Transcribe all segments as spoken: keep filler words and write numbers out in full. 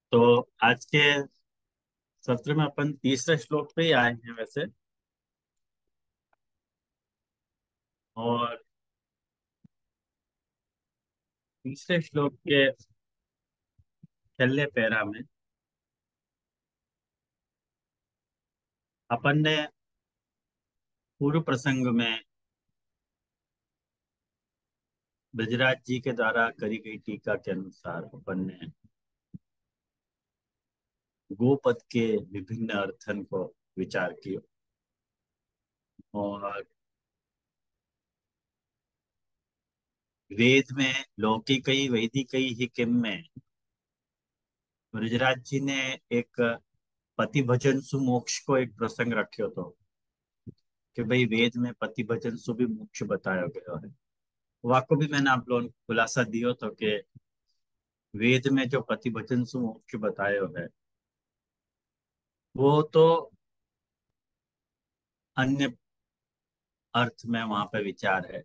तो आज के सत्र में अपन तीसरे श्लोक पे ही आए हैं वैसे। और तीसरे श्लोक के पहले पैरा में अपन ने पूर्व प्रसंग में ब्रजराज जी के द्वारा करी गई टीका के अनुसार अपन ने गोपद के विभिन्न अर्थन को विचार किया। और वेद में लौकिकई वैदिकई ही किम में ब्रजराज जी ने एक पति भजन सुमोक्ष को एक प्रसंग रखियो तो कि भाई वेद में पति भजन सु भी मोक्ष बताया गया है। वाको भी मैंने आप लोगों को खुलासा दियो तो कि वेद में जो पति भजन सु मोक्ष बतायो है वो तो अन्य अर्थ में वहां पे विचार है।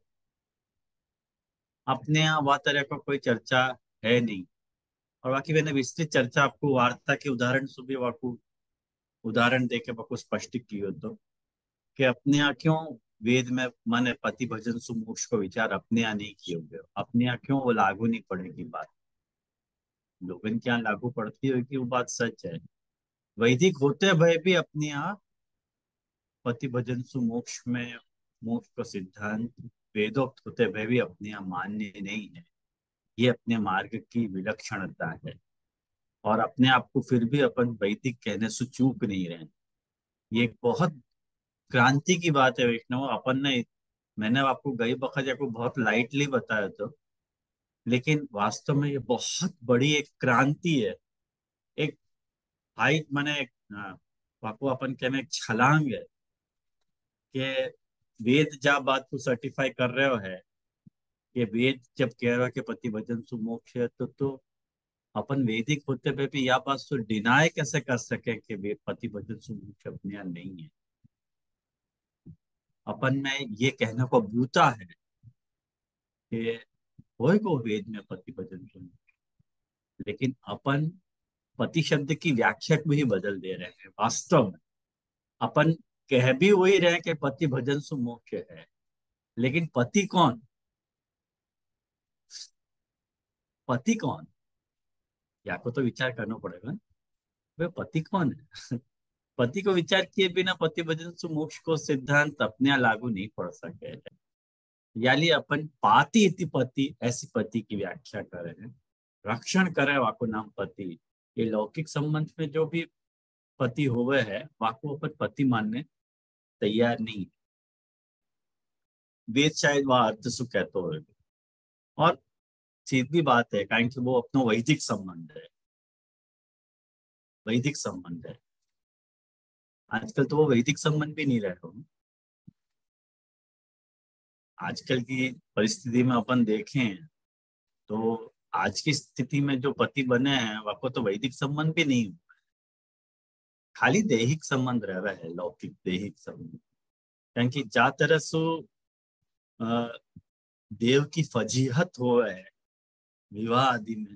अपने यहाँ वह तरह का कोई चर्चा है नहीं। और बाकी मैंने विस्तृत चर्चा आपको वार्ता के उदाहरण से भी वाकू उदाहरण दे के वाकू स्पष्ट की हो तो कि अपने यहाँ क्यों वेद में माने पति भजन सु मोक्ष को विचार अपने यहाँ नहीं किए हुए हो। अपने यहाँ क्यों वो लागू नहीं पड़ेगी बात। लोगन के यहाँ लागू पड़ती होगी वो बात सच है। वैदिक होते भय भी अपने यहाँ पति भजन सु मोक्ष में मोक्ष का सिद्धांत वेदोक्त होते हुए भी अपने यहाँ मान्य नहीं है। ये अपने मार्ग की विलक्षणता है। और अपने आप को फिर भी अपन वैदिक कहने से चूक नहीं रहे। ये एक बहुत क्रांति की बात है वैष्णव। अपन ने मैंने आपको गई बखत आपको बहुत लाइटली बताया तो लेकिन वास्तव में ये बहुत बड़ी एक क्रांति है। एक हाइट माने एक हाँ, आपको अपन कहने एक छलांग है कि वेद जब बात को सर्टिफाई कर रहे हो है कि वेद जब कह रहा है कि पति वचन सु मोक्ष है तो तो अपन वैदिक होते हुए भी यह बात तो डिनाय कैसे कर सके कि वे पति वचन सु मोक्ष अपने यहाँ नहीं है। अपन में ये कहने को बूता है कि कोई को वेद में पति वचन सु मोक्ष। लेकिन अपन पति शब्द की व्याख्या को ही बदल दे रहे हैं वास्तव में। अपन कह भी वही रहे कि पति भजन सु मोक्ष है। लेकिन पति कौन। पति कौन या को तो विचार करना पड़ेगा। वे पति कौन है। पति को विचार किए बिना पति भजन सु मोक्ष को सिद्धांत अपने यहाँ लागू नहीं पड़ सके। यानी अपन पाति इति पति ऐसी पति की व्याख्या कर रहे हैं। रक्षण करे वाको नाम पति। ये लौकिक संबंध में जो भी पति हुए है वाको अपन पति मानने तैयार नहीं है। वेद शायद वह अर्थ सु कहते हो। और सीधी बात है कारण कि वो अपना वैदिक संबंध है। वैदिक संबंध है। आजकल तो वो वैदिक संबंध भी नहीं रहे हो। आजकल की परिस्थिति में अपन देखें तो आज की स्थिति में जो पति बने हैं वह तो वैदिक संबंध भी नहीं। खाली दैहिक संबंध रह रहा है। लौकिक दैहिक संबंध क्योंकि जा तरह सो अ, देव की फजीहत हो है विवाह आदि में।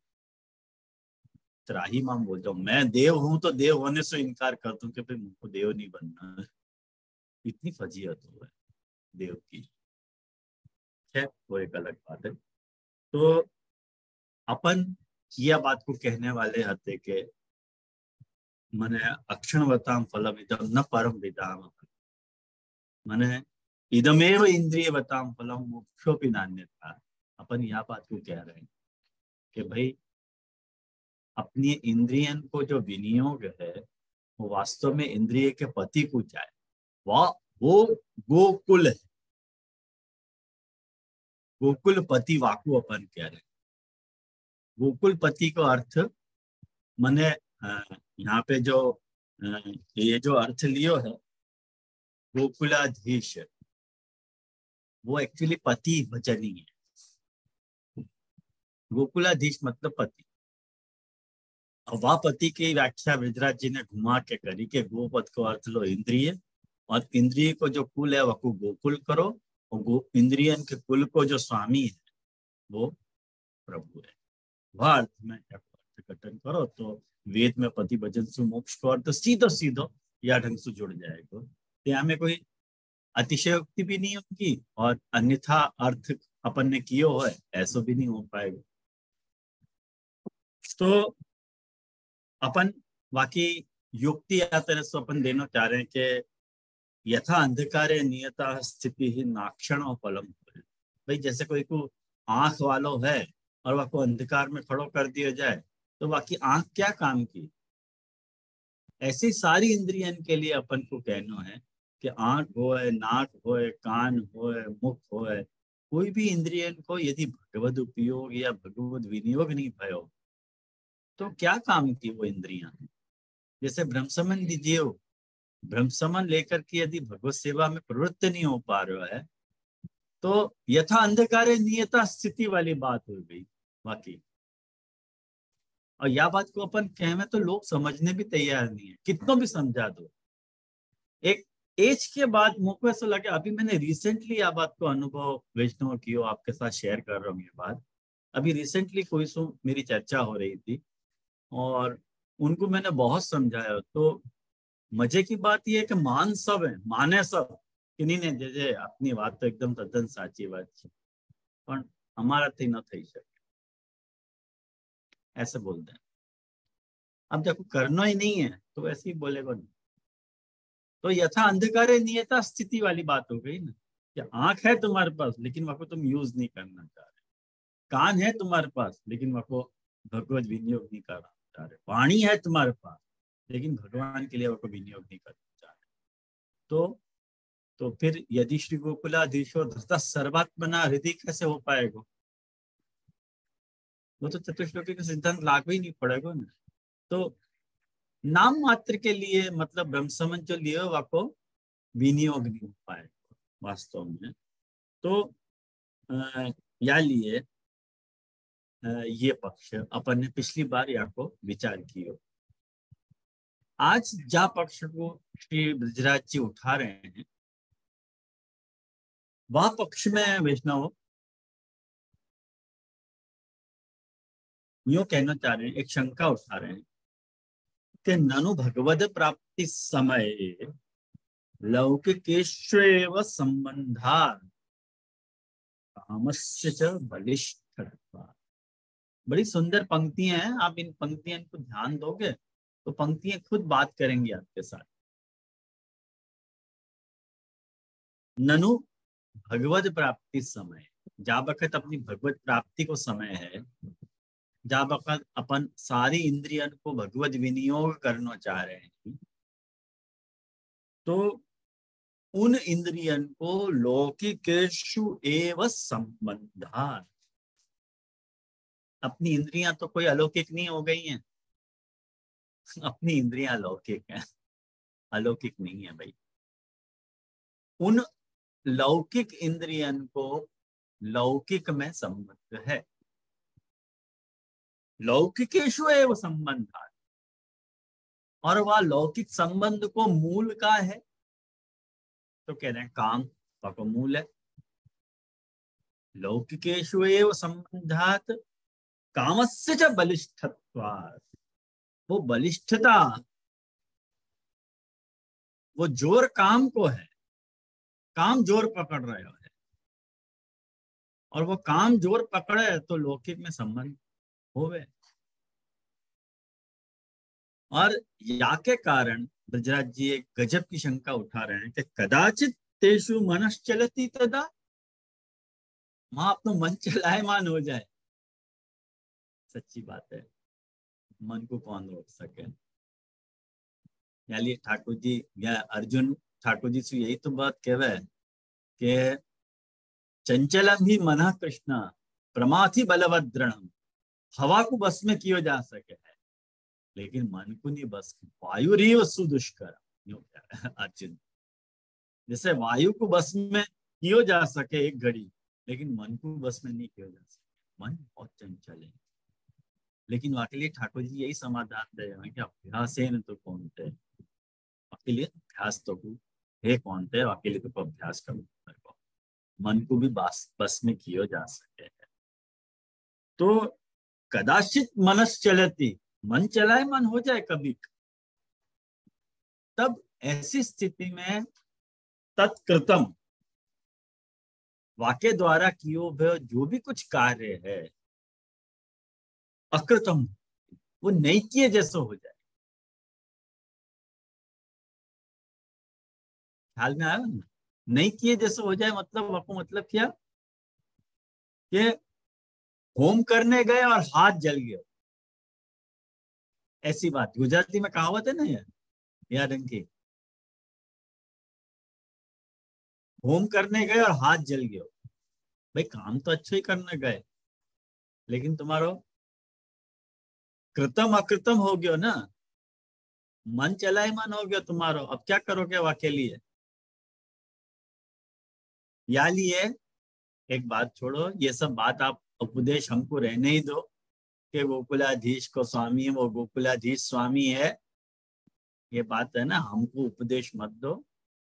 त्राही माम बोलता हूँ मैं देव हूं तो देव होने से इनकार करता हूँ कि भाई मुझको देव नहीं बनना है। इतनी फजीहत हो है देव की। है वो एक अलग बात है। तो अपन यह बात को कहने वाले हते के मने अक्षणवताम फलम इदम न परम विदाम। मने इदमेव इंद्रिय बताम फलम मोक्षोपि नान्यथा। अपन यह बात को कह रहे हैं कि भाई अपनी इंद्रियन को जो विनियोग है वो वास्तव में इंद्रिय के पति को जाए। वह वो गोकुल है। गोकुल पति वाकु अपन कह रहे हैं। गोकुल पति को अर्थ मने यहाँ पे जो अ, ये जो अर्थ लियो है गोकुलाधीश वो एक्चुअली पति वचनी है। गोकुलाधीश मतलब पति। वह पति की व्याख्या ब्रजराज जी ने घुमा के करी के गोपद को अर्थ लो इंद्रिय। और इंद्रिय को जो कुल है वह को गोकुल करो। और गो इंद्रियन के कुल को जो स्वामी है वो प्रभु है। वह अर्थ में प्रकटन करो तो वेद में पति भजन सु मोक्ष को अर्थ सीधो सीधो या ढंग से जुड़ जाएगा। तो यहाँ में कोई अतिशयोक्ति भी नहीं होगी और अन्यथा अर्थ अपन ने कियो है ऐसा भी नहीं हो पाएगा। तो अपन बाकी युक्ति या तरह से अपन देना चाह रहे हैं कि यथा अंधकारे नियता स्थिति ही नाक्षण और फलम। भाई जैसे कोई को आंख वालों है और वह को अंधकार में खड़ो कर दिया जाए तो बाकी आंख क्या काम की। ऐसी सारी इंद्रियन के लिए अपन को कहना है कि आंख होए, नाक होए, कान होए, मुख होए, कोई भी इंद्रियन को यदि भगवद उपयोग या भगवद विनियोग नहीं भयो तो क्या काम की वो इंद्रियां। जैसे ब्रह्मसमन दीजिए, ब्रह्मसमन लेकर के यदि भगवत सेवा में प्रवृत्त नहीं हो पा रहा है तो यथा अंधकारे नियता स्थिति वाली बात हो गई बाकी। और यह बात को अपन कहें तो लोग समझने भी तैयार नहीं है, कितना भी समझा दो। एक एज के बाद मुझको ऐसा लगे, अभी मैंने रिसेंटली यह बात को अनुभव वैष्णव की आपके साथ शेयर कर रहा हूँ ये बात। अभी रिसेंटली कोई सो मेरी चर्चा हो रही थी और उनको मैंने बहुत समझाया। तो मजे की बात यह है कि मान सब है, माने सब कि नहीं नहीं जे अपनी बात तो एकदम तद्दन साची बात है पर हमारा थी न थी सके ऐसे बोलते हैं। अब देखो करना ही नहीं है तो ऐसे ही बोलेगा नहीं। तो यथा अंधकारे नियता स्थिति वाली बात हो गई ना कि आंख है तुम्हारे पास लेकिन वह को तुम यूज नहीं करना चाह रहे, कान है तुम्हारे पास लेकिन वह को भगवत विनियोग नहीं करना चाह रहे, वाणी है तुम्हारे पास लेकिन भगवान के लिए वह को विनियोग नहीं करना चाह रहे। तो तो फिर यदि श्री गोकुलाधीशो धृता सर्वात्मना हृदय कैसे हो पाएगा। वो तो चतुश्लोकी का सिद्धांत लागू ही नहीं पड़ेगा ना। तो नाम मात्र के लिए मतलब ब्रह्मसमन जो लिए वाको विनियोग नहीं हो पाएगा वास्तव में। तो या लिए ये पक्ष अपन ने पिछली बार या को विचार किया। आज जा पक्ष को श्री ब्रजराज जी उठा रहे हैं वह पक्ष में वैष्णव यूं कहना चाह रहे हैं, एक शंका उठा रहे हैं कि ननु भगवद प्राप्ति समय लौकिकेष्वेव संबंधा कामस्य च बलिष्ठत्वात्। बड़ी सुंदर पंक्तियां हैं, आप इन पंक्तियों को ध्यान दोगे तो पंक्तियां खुद बात करेंगी आपके साथ। ननु भगवत प्राप्ति समय, जा बखत अपनी भगवत प्राप्ति को समय है, जा बखत अपन सारी इंद्रियन को भगवत विनियोग करना चाह रहे हैं तो उन इंद्रियन को लौकिकेषु एव संबंधात्। अपनी इंद्रियां तो कोई अलौकिक नहीं हो गई हैं, अपनी इंद्रियां लौकिक हैं, अलौकिक नहीं है भाई। उन लौकिक इंद्रियन को लौकिक में संबंध है, लौकिकेषु एव संबंधात्। और वह लौकिक संबंध को मूल का है तो कह रहे हैं काम का मूल है। लौकिकेषु एव संबंधात् कामस्य च बलिष्ठत्वात्। वो बलिष्ठता, वो जोर काम को है, काम जोर पकड़ रहा है और वो काम जोर पकड़े तो लौकिक में संबंध होवे। और या के कारण ब्रजराज जी एक गजब की शंका उठा रहे हैं कि कदाचित तेषु मनश्चलति तदा, वहां अपना मन चलायमान हो जाए। सच्ची बात है, मन को कौन रोक सके। यानी ठाकुर जी या अर्जुन ठाकुर जी से यही तो बात कहवे कि चंचलम ही मन कृष्ण प्रमाथि बलवद्रणम। हवा को बस में किया जा सके है लेकिन मन को नहीं बस। वायु रीव सुदुष्कर अर्जुन, जैसे वायु को बस में किया जा सके एक घड़ी लेकिन मन को बस में नहीं किया जा सके। मन बहुत चंचल है। लेकिन वाकई लिए ठाकुर जी यही समाधान दे रहे हैं कि अभ्यास है न तो कौन थे, वाकई लिए अभ्यास तो है कौन थे, वाकई लिए तो अभ्यास करो मन को भी बस बस में किया जा सके। तो कदाचित मनस चलती, मन चलाए मन हो जाए कभी, तब ऐसी स्थिति में तत्कृतम, वाक्य द्वारा कियो हुए जो भी कुछ कार्य है, अकृतम, वो नहीं किए जैसे हो जाए। ख्याल में आया ना? नहीं किए जैसे हो जाए मतलब आपको मतलब क्या कि होम करने गए और हाथ जल गए, ऐसी बात। गुजराती में कहावत है ना यार, याद इनकी, होम करने गए और हाथ जल गए। भाई काम तो अच्छे ही करने गए, लेकिन तुम्हारो कृतम अकृतम हो गयो ना, मन चला ही मन हो गया तुम्हारो। अब क्या करोगे वाके लिए? या लिए एक बात छोड़ो, ये सब बात आप उपदेश हमको रहने ही दो कि गोकुलाधीश को स्वामी है, वो गोकुलाधीश स्वामी है, ये बात है ना, हमको उपदेश मत दो।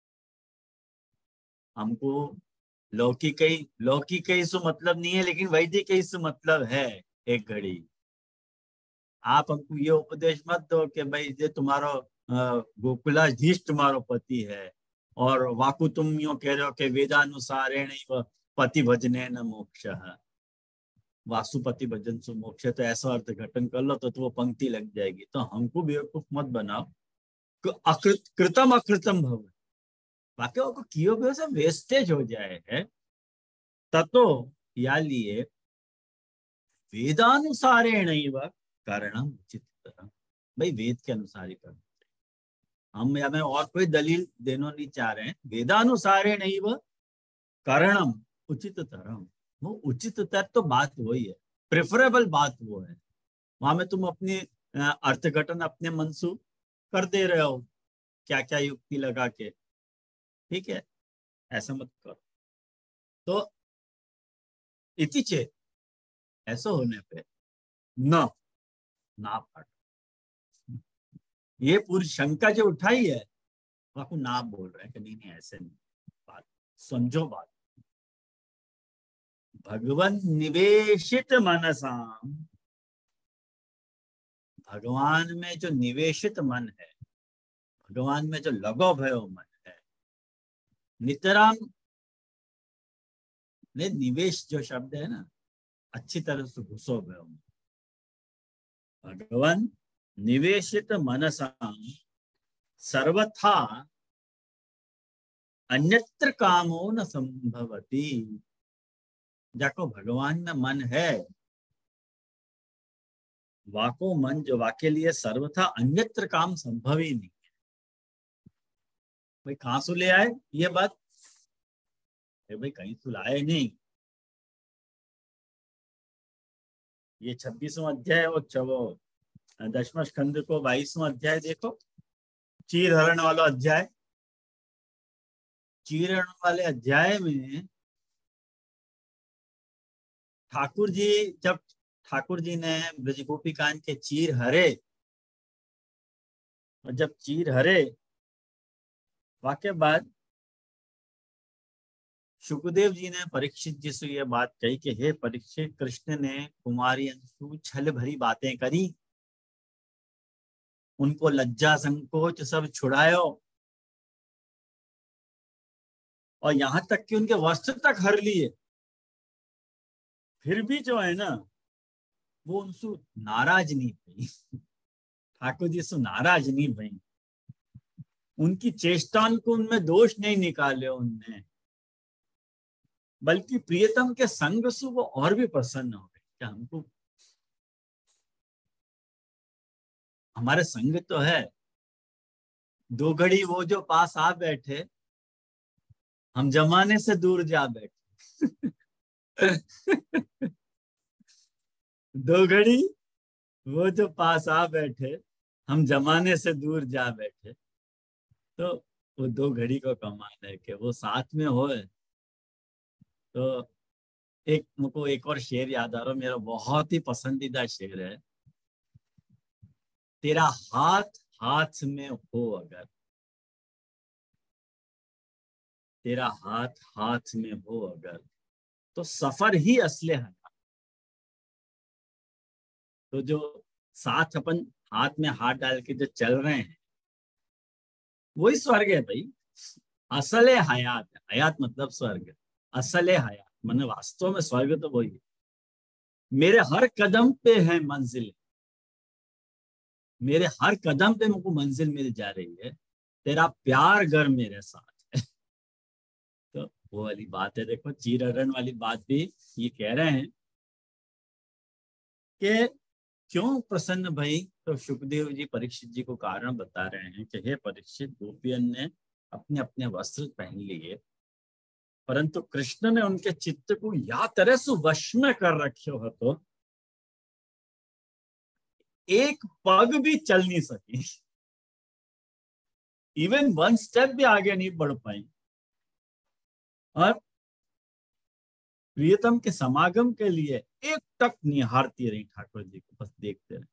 हमको लौकिक ही लौकिक ही सो मतलब नहीं है, लेकिन वैदिक ही सो मतलब है। एक घड़ी आप हमको ये उपदेश मत दो कि भाई ये तुम्हारो अ, गोकुलाधीश तुम्हारो पति है, और वाकु तुम यो कह रहे हो कि वेदानुसारेण पति भजने न मोक्ष, वासुपति भजन सु मोक्ष, तो ऐसा अर्थ घटन कर लो तो, तो वो पंक्ति लग जाएगी। तो हमको बेवकूफ मत बनाओ। अकृत कृतम अकृतम भव, बाकी को कियो भी सब वेस्टेज हो जाए है, ततो या लिए वेदानुसारेण कारणम उचित। भाई वेद के अनुसार ही करना, हम हमें और कोई दलील देना नहीं चाह रहे हैं। वेदानुसारेण कारणम उचित तरम, वो उचित तर तो बात वही है, प्रेफरेबल बात वो है। वहां में तुम अपनी अर्थघटन अपने मनसू कर दे रहे हो, क्या क्या युक्ति लगा के, ठीक है, ऐसा मत करो। तो इति चेत, ऐसा होने पे न ना पाठ, ये पूरी शंका जो उठाई है आपको ना बोल रहे हैं कि नहीं नहीं ऐसे नहीं। बात समझो, बात भगवन निवेशित मनसा, भगवान में जो निवेशित मन है, भगवान में जो लगो भयो मन है, नितराम ने निवेश जो शब्द है ना, अच्छी तरह से घुसो भयो। भगवान निवेशित मनसा सर्वथा अन्यत्र कामो न संभवती, जाको भगवान में मन है, वाको मन जो वाके लिए सर्वथा अन्यत्र काम संभव ही नहीं। भाई कहां से ले आए ये बात? भाई कहीं तो लाए नहीं। ये छब्बीसवां अध्याय और चवो दसवां स्कंद को बाईसवां अध्याय देखो, चीर हरण वाला अध्याय। चीर हरण वाले अध्याय में ठाकुर जी, जब ठाकुर जी ने ब्रज गोपिकान के चीर हरे, और जब चीर हरे वाके बाद सुखदेव जी ने परीक्षित जी से यह बात कही कि हे परीक्षित, कृष्ण ने कुमारी अंशु छल भरी बातें करी, उनको लज्जा संकोच सब छुड़ायो, और यहां तक कि उनके वस्त्र तक हर लिए, फिर भी जो है ना वो उनसे नाराज नहीं भई। ठाकुर जी से नाराज नहीं भई, उनकी चेष्टान को उनमें दोष नहीं निकाले उनने, बल्कि प्रियतम के संग से वो और भी प्रसन्न हो गए। क्या हमको हमारे संग तो है, दो घड़ी वो जो पास आ बैठे, हम जमाने से दूर जा बैठे। दो घड़ी वो जो पास आ बैठे, हम जमाने से दूर जा बैठे। तो वो दो घड़ी को कमाल है कि वो साथ में हो। तो एक मुझको एक और शेर याद आ रहा, मेरा बहुत ही पसंदीदा शेर है। तेरा हाथ हाथ में हो अगर, तेरा हाथ हाथ में हो अगर, तो सफर ही असले है। तो जो साथ अपन हाथ में हाथ डाल के जो चल रहे हैं वही स्वर्ग है भाई। असल है हयात है, हयात मतलब स्वर्ग, असल है हयात मतलब वास्तव में स्वर्ग तो वही है। मेरे हर कदम पे है मंजिल, मेरे हर कदम पे मुझको मंजिल मिल जा रही है, तेरा प्यार घर मेरे साथ है। तो वो वाली बात है, देखो चीरहरण वाली बात भी ये कह रहे हैं कि क्यों प्रसन्न भाई। तो सुखदेव जी परीक्षित जी को कारण बता रहे हैं कि हे परीक्षित, गोपियन ने अपने अपने वस्त्र पहन लिए, परंतु कृष्ण ने उनके चित्त को या तरह से वश में कर रखे हो तो एक पग भी चल नहीं सकी, इवन वन स्टेप भी आगे नहीं बढ़ पाई। और प्रियतम के समागम के लिए एक टक निहारती रही ठाकुर जी को, बस देखते रहे,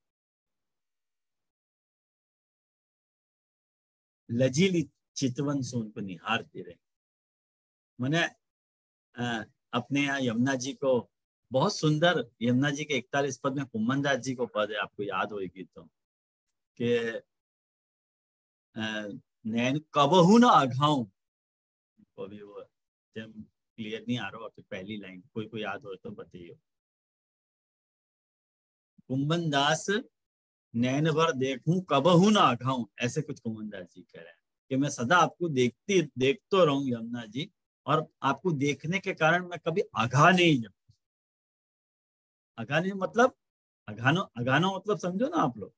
लजीली चितवन से उनको निहारती रही। मैंने अपने यहाँ यमुना जी को बहुत सुंदर, यमुना जी के इकतालीस पद में कुम्मन दास जी को पद है, आपको याद होगी तो, कि नैन कबहू ना अघाऊं, अभी वो जब क्लियर नहीं आ रहा हो, पहली लाइन कोई को याद हो तो बताइए। कुम्मन दास नैन भर देखूं कबहू ना अघाऊं, ऐसे कुछ कुम्मन दास जी कह रहे हैं कि मैं सदा आपको देखती देखतो रहूं यमुना जी, और आपको देखने के कारण मैं कभी अघा नहीं जाऊं। अघा नहीं मतलब, अघानो अघानो मतलब समझो ना आप लोग,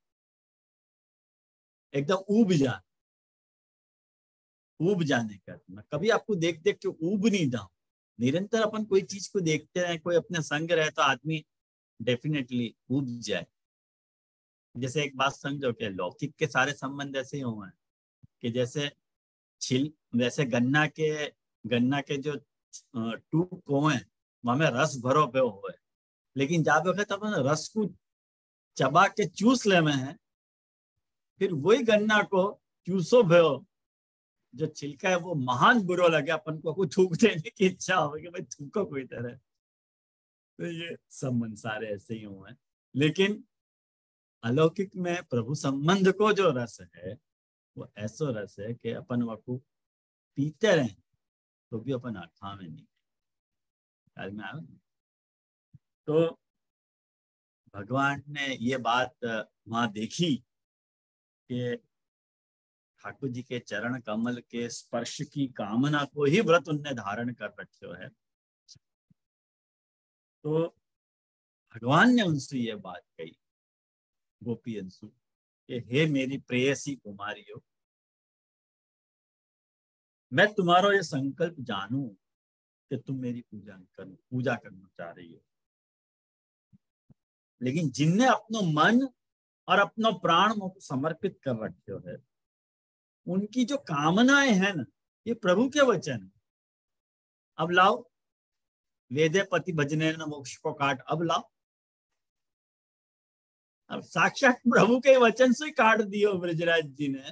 एकदम ऊब जा, ऊब जाने का, मैं कभी आपको देख देख के ऊब नहीं जाऊं। निरंतर अपन कोई चीज को देखते रहे, कोई अपने संग रहे तो आदमी डेफिनेटली ऊब जाए। जैसे एक बात समझो कि लौकिक के सारे संबंध ऐसे ही हुए हैं कि जैसे छिल, वैसे गन्ना के गन्ना के जो टू को है वहां में रस भरो पे हुए, लेकिन जब वक्त अपन रस को चबा के चूस ले में है, फिर वही गन्ना को चूसो भयो, जो छिलका है वो महान बुरो लगे अपन को, कुछ थूक देने की इच्छा हो कि भाई थूको कोई तरह। तो ये संबंध सारे ऐसे ही हुए हैं। लेकिन अलौकिक में प्रभु संबंध को जो रस है वो ऐसा रस है कि अपन वको पीते रहे तो भी अपन आत्मा में नहीं, ख्याल में आया। तो भगवान ने ये बात वहां देखी कि ठाकुर जी के चरण कमल के स्पर्श की कामना को ही व्रत उनने धारण कर रखे है। तो भगवान ने उनसे ये बात कही, गोपी अंशु, कि हे मेरी प्रेयसी कुमारियों, मैं तुम्हारा ये संकल्प जानू कि तुम मेरी पूजा कर पूजा करना चाह रही हो, लेकिन जिनने अपना मन और अपना प्राण मुझको समर्पित कर रखे है, उनकी जो कामनाएं हैं ना, ये प्रभु के वचन है। अब लाओ, वेदे पति भजने न मोक्ष को काट, अब लाओ, अब साक्षात प्रभु के वचन से काट दियो ब्रजराज जी ने,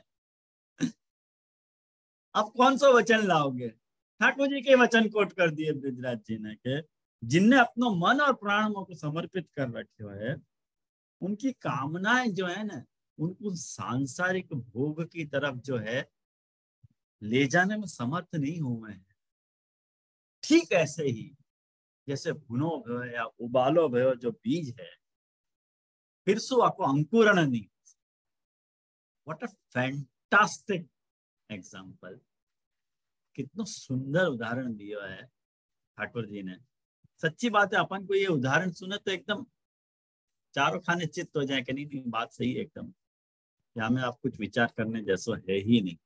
अब कौन सा वचन लाओगे। ठाकुर जी के वचन कोट कर दिए ब्रजराज जी ने के जिनने अपना मन और प्राण को समर्पित कर रखे है, उनकी कामनाएं जो है ना, उनको सांसारिक भोग की तरफ जो है ले जाने में समर्थ नहीं हुए हैं। ठीक ऐसे ही जैसे भुनो भयो या उबालो भयो जो बीज है, फिर सो आपको अंकुरण नहीं। व्हाट अ फैंटास्टिक एग्जाम्पल, कितना सुंदर उदाहरण दिया है ठाकुर जी ने। सच्ची बात है, अपन को ये उदाहरण सुने तो एकदम चारों खाने चित्त हो जाए कि नहीं नहीं बात सही है एकदम, यहाँ में आप कुछ विचार करने जैसा है ही नहीं।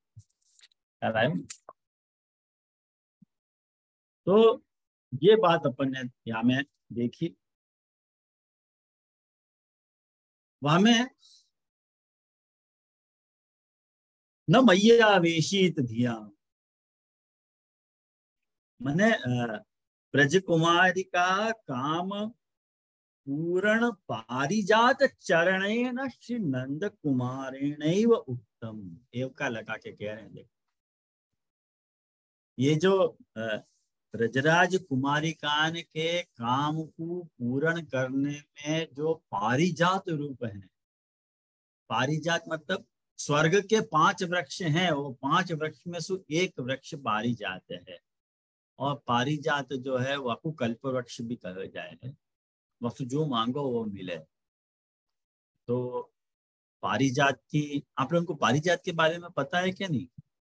तो ये बात अपन ने यहाँ में देखी। वहां में न मैया वेशित धिया, मैंने ब्रज कुमारी का काम पूर्ण पारिजात चरणेन श्री नंद कुमारेण उत्तम। एव का लगा के कह रहे हैं, देखो ये जो ब्रजराज कुमारिकान के काम को पूर्ण करने में जो पारिजात रूप है, पारिजात मतलब स्वर्ग के पांच वृक्ष हैं, वो पांच वृक्ष में से एक वृक्ष पारिजात है। और पारिजात जो है वह कल्प वृक्ष भी कहा जाए है, वह जो मांगो वो मिले। तो पारिजात की, आप लोगों को पारिजात के बारे में पता है क्या? नहीं,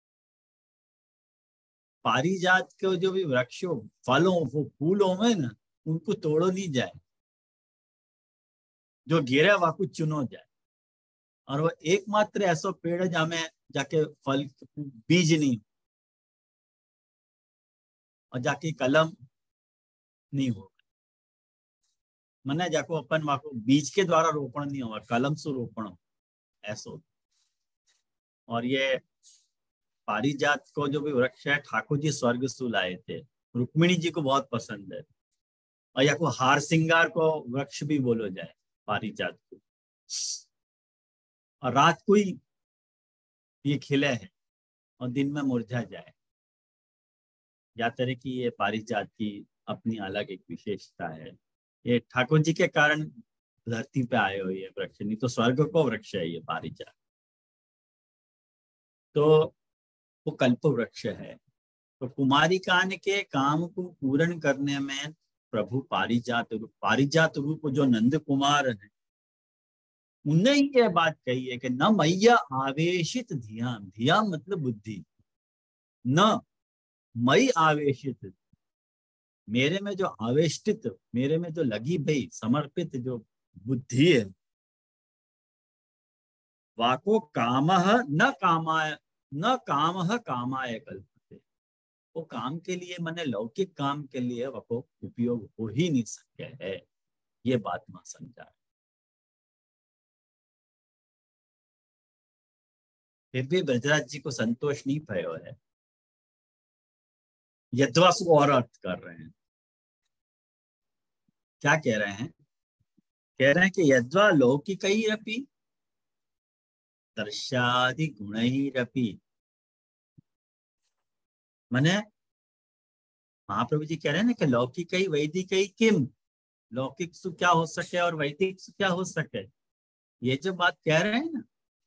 पारिजात के जो भी वृक्षों, फलों, वो फूलों में ना, उनको तोड़ो नहीं जाए, जो गिरे वाकु चुनो जाए। और वो एकमात्र ऐसा पेड़ है जहाँ में जाके फल बीज नहीं और जाके कलम नहीं हो, मने जाको अपन वाको बीज के द्वारा रोपण नहीं होगा, कलम से रोपण हो ऐसो। और ये पारिजात को जो भी वृक्ष है ठाकुर जी स्वर्ग से लाए थे, रुक्मिणी जी को बहुत पसंद है। और या को हार सिंगार को वृक्ष भी बोलो जाए पारिजात को। और रात को ही ये खिले है और दिन में मुरझा जाए, या तरह की ये पारिजात की अपनी अलग एक विशेषता है। ये ठाकुर जी के कारण धरती पे आए हुए ये वृक्ष, नहीं तो स्वर्ग को वृक्ष है ये पारिजात। तो वो कल्प वृक्ष है। तो कुमारिकान के काम को पूर्ण करने में प्रभु पारिजात रूप, पारिजात रूप जो नंद कुमार है, उन्हें ही यह बात कही है कि न मैया आवेशित धिया, धिया मतलब बुद्धि, न मई आवेशित, मेरे में जो आवेष्टित, मेरे में जो लगी भाई समर्पित जो बुद्धि है, वाको काम न कामाय, न काम कामाय कल्पते, वो काम के लिए, मैंने लौकिक काम के लिए वो उपयोग हो ही नहीं सके है। ये बात मैं समझा। फिर भी ब्रजराज जी को संतोष नहीं भयो है, यद्वास को और अर्थ कर रहे हैं। क्या कह रहे हैं? कह रहे हैं कि यद्वा लौकिक ही रपी दर्शादि गुण ही रपी, मने महाप्रभु जी कह रहे हैं ना कि लौकिक ही वैदिक ही किम, लौकिक सु क्या हो सके और वैदिक सु क्या हो सके, ये जो बात कह रहे हैं ना,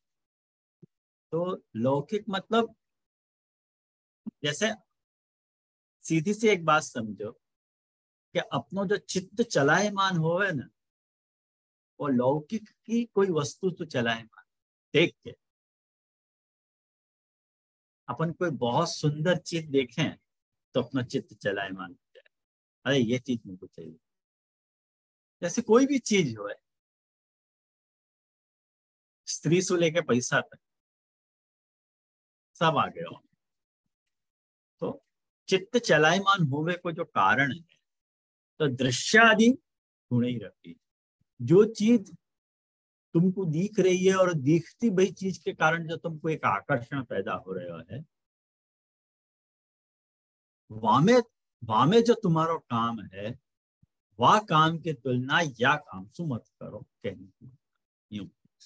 तो लौकिक मतलब जैसे सीधी सी एक बात समझो कि अपनो जो चित्त चलायमान होवे ना, वो लौकिक की कोई वस्तु तो चलायमान देख के, अपन कोई बहुत सुंदर चीज देखें तो अपना चित्त चलायमान हो जाए, अरे ये चीज मुझको चाहिए। जैसे कोई भी चीज हो, स्त्री से लेके पैसा तक सब आ गए हो। तो चित्त चलायमान होवे को जो कारण है, तो दृश्यादि गुण ही रखी, जो चीज तुमको दिख रही है और दिखती भाई चीज के कारण जो तुमको एक आकर्षण पैदा हो रहा है, वामे वामे जो तुम्हारा काम है, वह काम की तुलना या काम से मत करो, कहने यूं।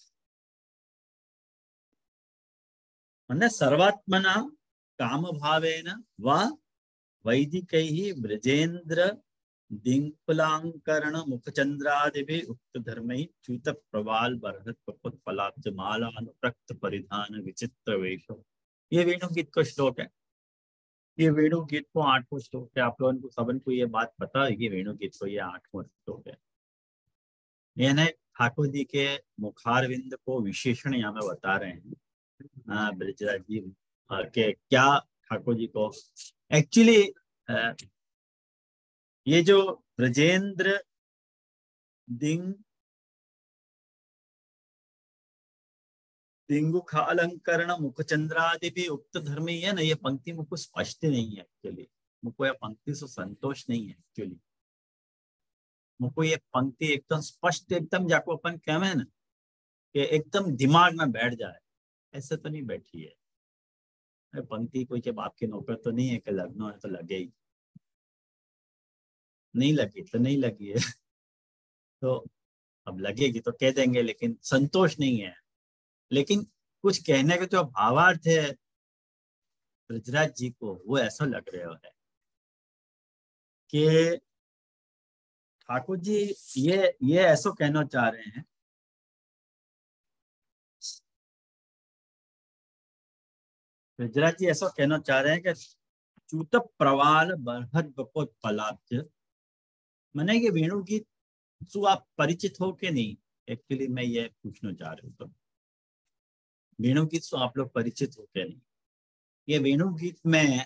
मैंने सर्वात्मना काम भावेन व वैदिक ही ब्रजेन्द्र दिंपलांकरण मुखचंद्रादि उक्त धर्म च्युत प्रवाल बरहत कपुत पलाब्ज माला अनुप्रक्त परिधान विचित्र वेश। ये वेणुगीत का श्लोक है। ये वेणुगीत को आठवां श्लोक है। आप लोगों को सबन को ये बात पता है कि वेणुगीत को ये आठवां श्लोक है। यानी ठाकुर जी के मुखारविंद को विशेषण यहाँ में बता रहे हैं हाँ ब्रजराज जी के क्या ठाकुर जी को एक्चुअली ये जो ब्रजेंद्र दिंग दिंगुखालंकरण मुखचंद्रादि भी उक्त धर्म ही है ना, ये पंक्ति मुझको स्पष्ट नहीं है एक्चुअली, मुझको यह पंक्ति से संतोष नहीं है एक्चुअली। मुझको ये पंक्ति एकदम स्पष्ट, एकदम जाको अपन कहे ना कि एकदम दिमाग में बैठ जाए, ऐसे तो नहीं बैठी है पंक्ति। कोई के बाप के नौकर तो नहीं है कि लगना है तो लगे ही, नहीं लगी तो नहीं लगी है तो अब लगेगी तो कह देंगे, लेकिन संतोष नहीं है। लेकिन कुछ कहने का जो भावार्थ है ब्रजराज जी को, वो ऐसा लग रहा है कि ठाकुर जी ये ये ऐसा कहना चाह रहे हैं, गुजरात जी ऐसा कहना चाह रहे हैं कि चूत प्रवाल बरहद बकोत पलाब्ज, मैंने ये वेणु गीत सु आप परिचित हो के नहीं, एक्चुअली मैं ये पूछना चाह रहा हूँ। तो वेणु गीत सु आप लोग परिचित हो के नहीं? ये वेणु गीत में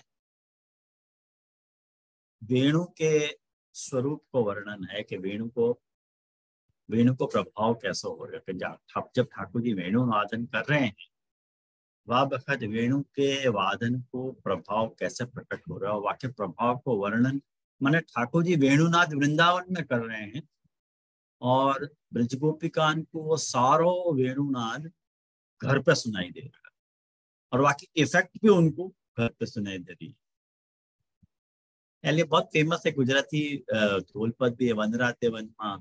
वेणु के स्वरूप को वर्णन है कि वेणु को वेणु को प्रभाव कैसा हो रहा है। जब जब ठाकुर जी वेणु वादन कर रहे हैं, वह वक्त वेणु के वादन को प्रभाव कैसे प्रकट हो रहा है, वाक्य प्रभाव को वर्णन माने ठाकुर जी वेणुनाथ वृंदावन में कर रहे हैं और ब्रजगोपिकान को वो सारो वेणुनाद घर पे सुनाई दे रहा है, और बाकी इफेक्ट भी उनको घर पे सुनाई दे रही है। ये बहुत फेमस है गुजराती ढोलपद भी है, वनरा ते वन हाँ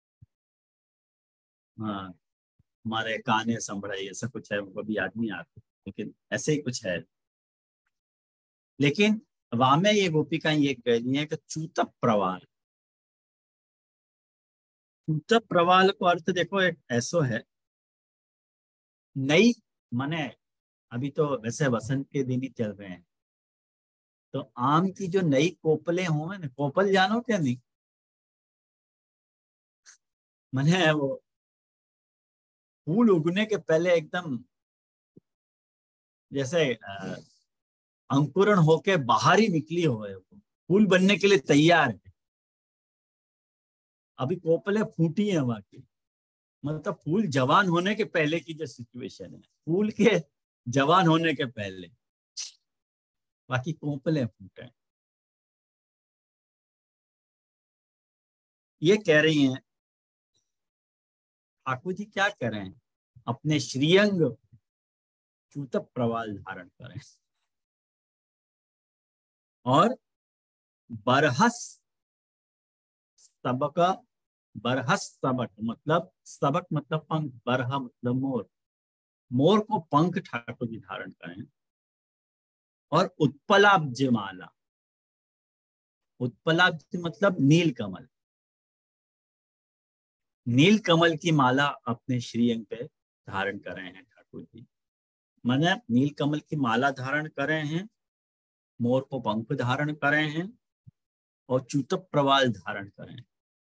हाँ हमारे काने संभड़ाई, ऐसा कुछ है, वो भी याद नहीं आता, लेकिन ऐसे ही कुछ है। लेकिन वहां में ये गोपिका ये कह रही है कि चूत प्रवाल, चूत प्रवाल को अर्थ देखो एक ऐसो है, नई माने अभी तो वैसे वसंत के दिन ही चल रहे हैं, तो आम की जो नई कोपले हों ना, कोपल जानो क्या नहीं, माने वो फूल उगने के पहले एकदम जैसे अ, अंकुरण होके बाहर ही निकली हो है, वो फूल बनने के लिए तैयार है, अभी कोपले फूटी है वहां की, मतलब फूल जवान होने के पहले की जो सिचुएशन है, फूल के जवान होने के पहले, बाकी कोपले फूटे हैं। ये कह रही हैं ठाकुर जी क्या करें, अपने श्रीअंग चूत प्रवाल धारण करें और बरहस स्तबक, बरहस स्तबक मतलब स्तबक मतलब पंख, बरह मतलब मोर, मोर को पंख ठाकुर जी धारण करें और उत्पलाब्ज माला, उत्पलाब्ज मतलब नील कमल, नील कमल की माला अपने श्रीअंग पे धारण कर रहे हैं ठाकुर जी, मैंने नील कमल की माला धारण कर रहे हैं, मोर को पंख धारण कर रहे हैं और चूत प्रवाल धारण कर रहे हैं।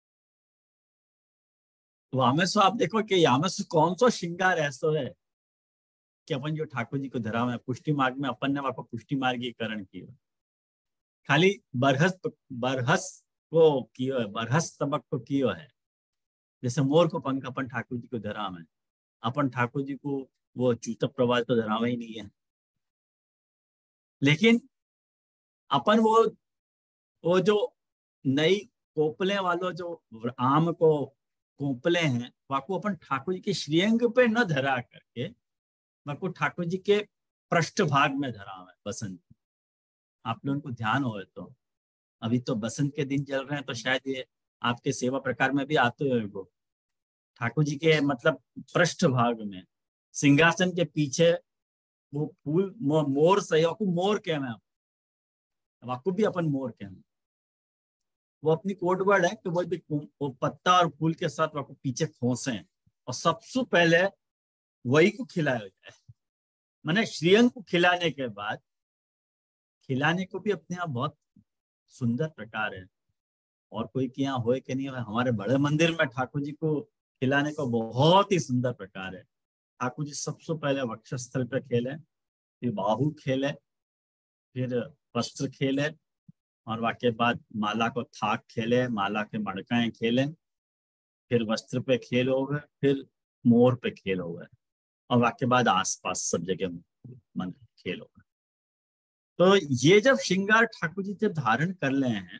तो वहां से आप देखो कि यहाँ में से कौन सा श्रृंगार ऐसा है कि अपन जो ठाकुर जी को धरा में पुष्टि मार्ग में अपन ने वहां पुष्टि मार्गीकरण किया, खाली बरहस बरहस को कियो है, बरहस तबक को कियो है, जैसे मोर को पंख अपन ठाकुर जी को धरा में, अपन ठाकुर जी को वो चूत प्रवाल तो धरावा ही नहीं है, लेकिन अपन वो वो जो नई कोपले वालों जो आम को कोपले हैं, वाको अपन ठाकुर जी के श्रीअंग पे न धरा करके वाको ठाकुर जी के पृष्ठ भाग में धरा हुआ है बसंत। आप लोगों को ध्यान हो तो अभी तो बसंत के दिन चल रहे हैं, तो शायद ये आपके सेवा प्रकार में भी आते हुए वो ठाकुर जी के मतलब पृष्ठ भाग में सिंहासन के पीछे वो फूल मो, मोर सही आपको मोर कहना है, वाकु भी अपन मोर कहना, वो अपनी कोड वर्ड है कि वो भी वो पत्ता और फूल के साथ वाकु पीछे खोसे हैं और सबसे पहले वही को खिलाया जाए, मैंने श्रीअंग को खिलाने के बाद, खिलाने को भी अपने आप बहुत सुंदर प्रकार है, और कोई के यहाँ हो कि नहीं हो, हमारे बड़े मंदिर में ठाकुर जी को खिलाने को बहुत ही सुंदर प्रकार है। ठाकुर जी सबसे पहले वक्षस्थल पे खेले, फिर बाहु खेले, फिर वस्त्र खेले, और वाके बाद माला को थाक खेले, माला के मड़काएं खेले, फिर वस्त्र पे खेल हो गए, फिर मोर पे खेल हो गए, और वाके बाद आसपास सब जगह मन खेल हो गए। तो ये जब श्रृंगार ठाकुर जी जब धारण कर ले हैं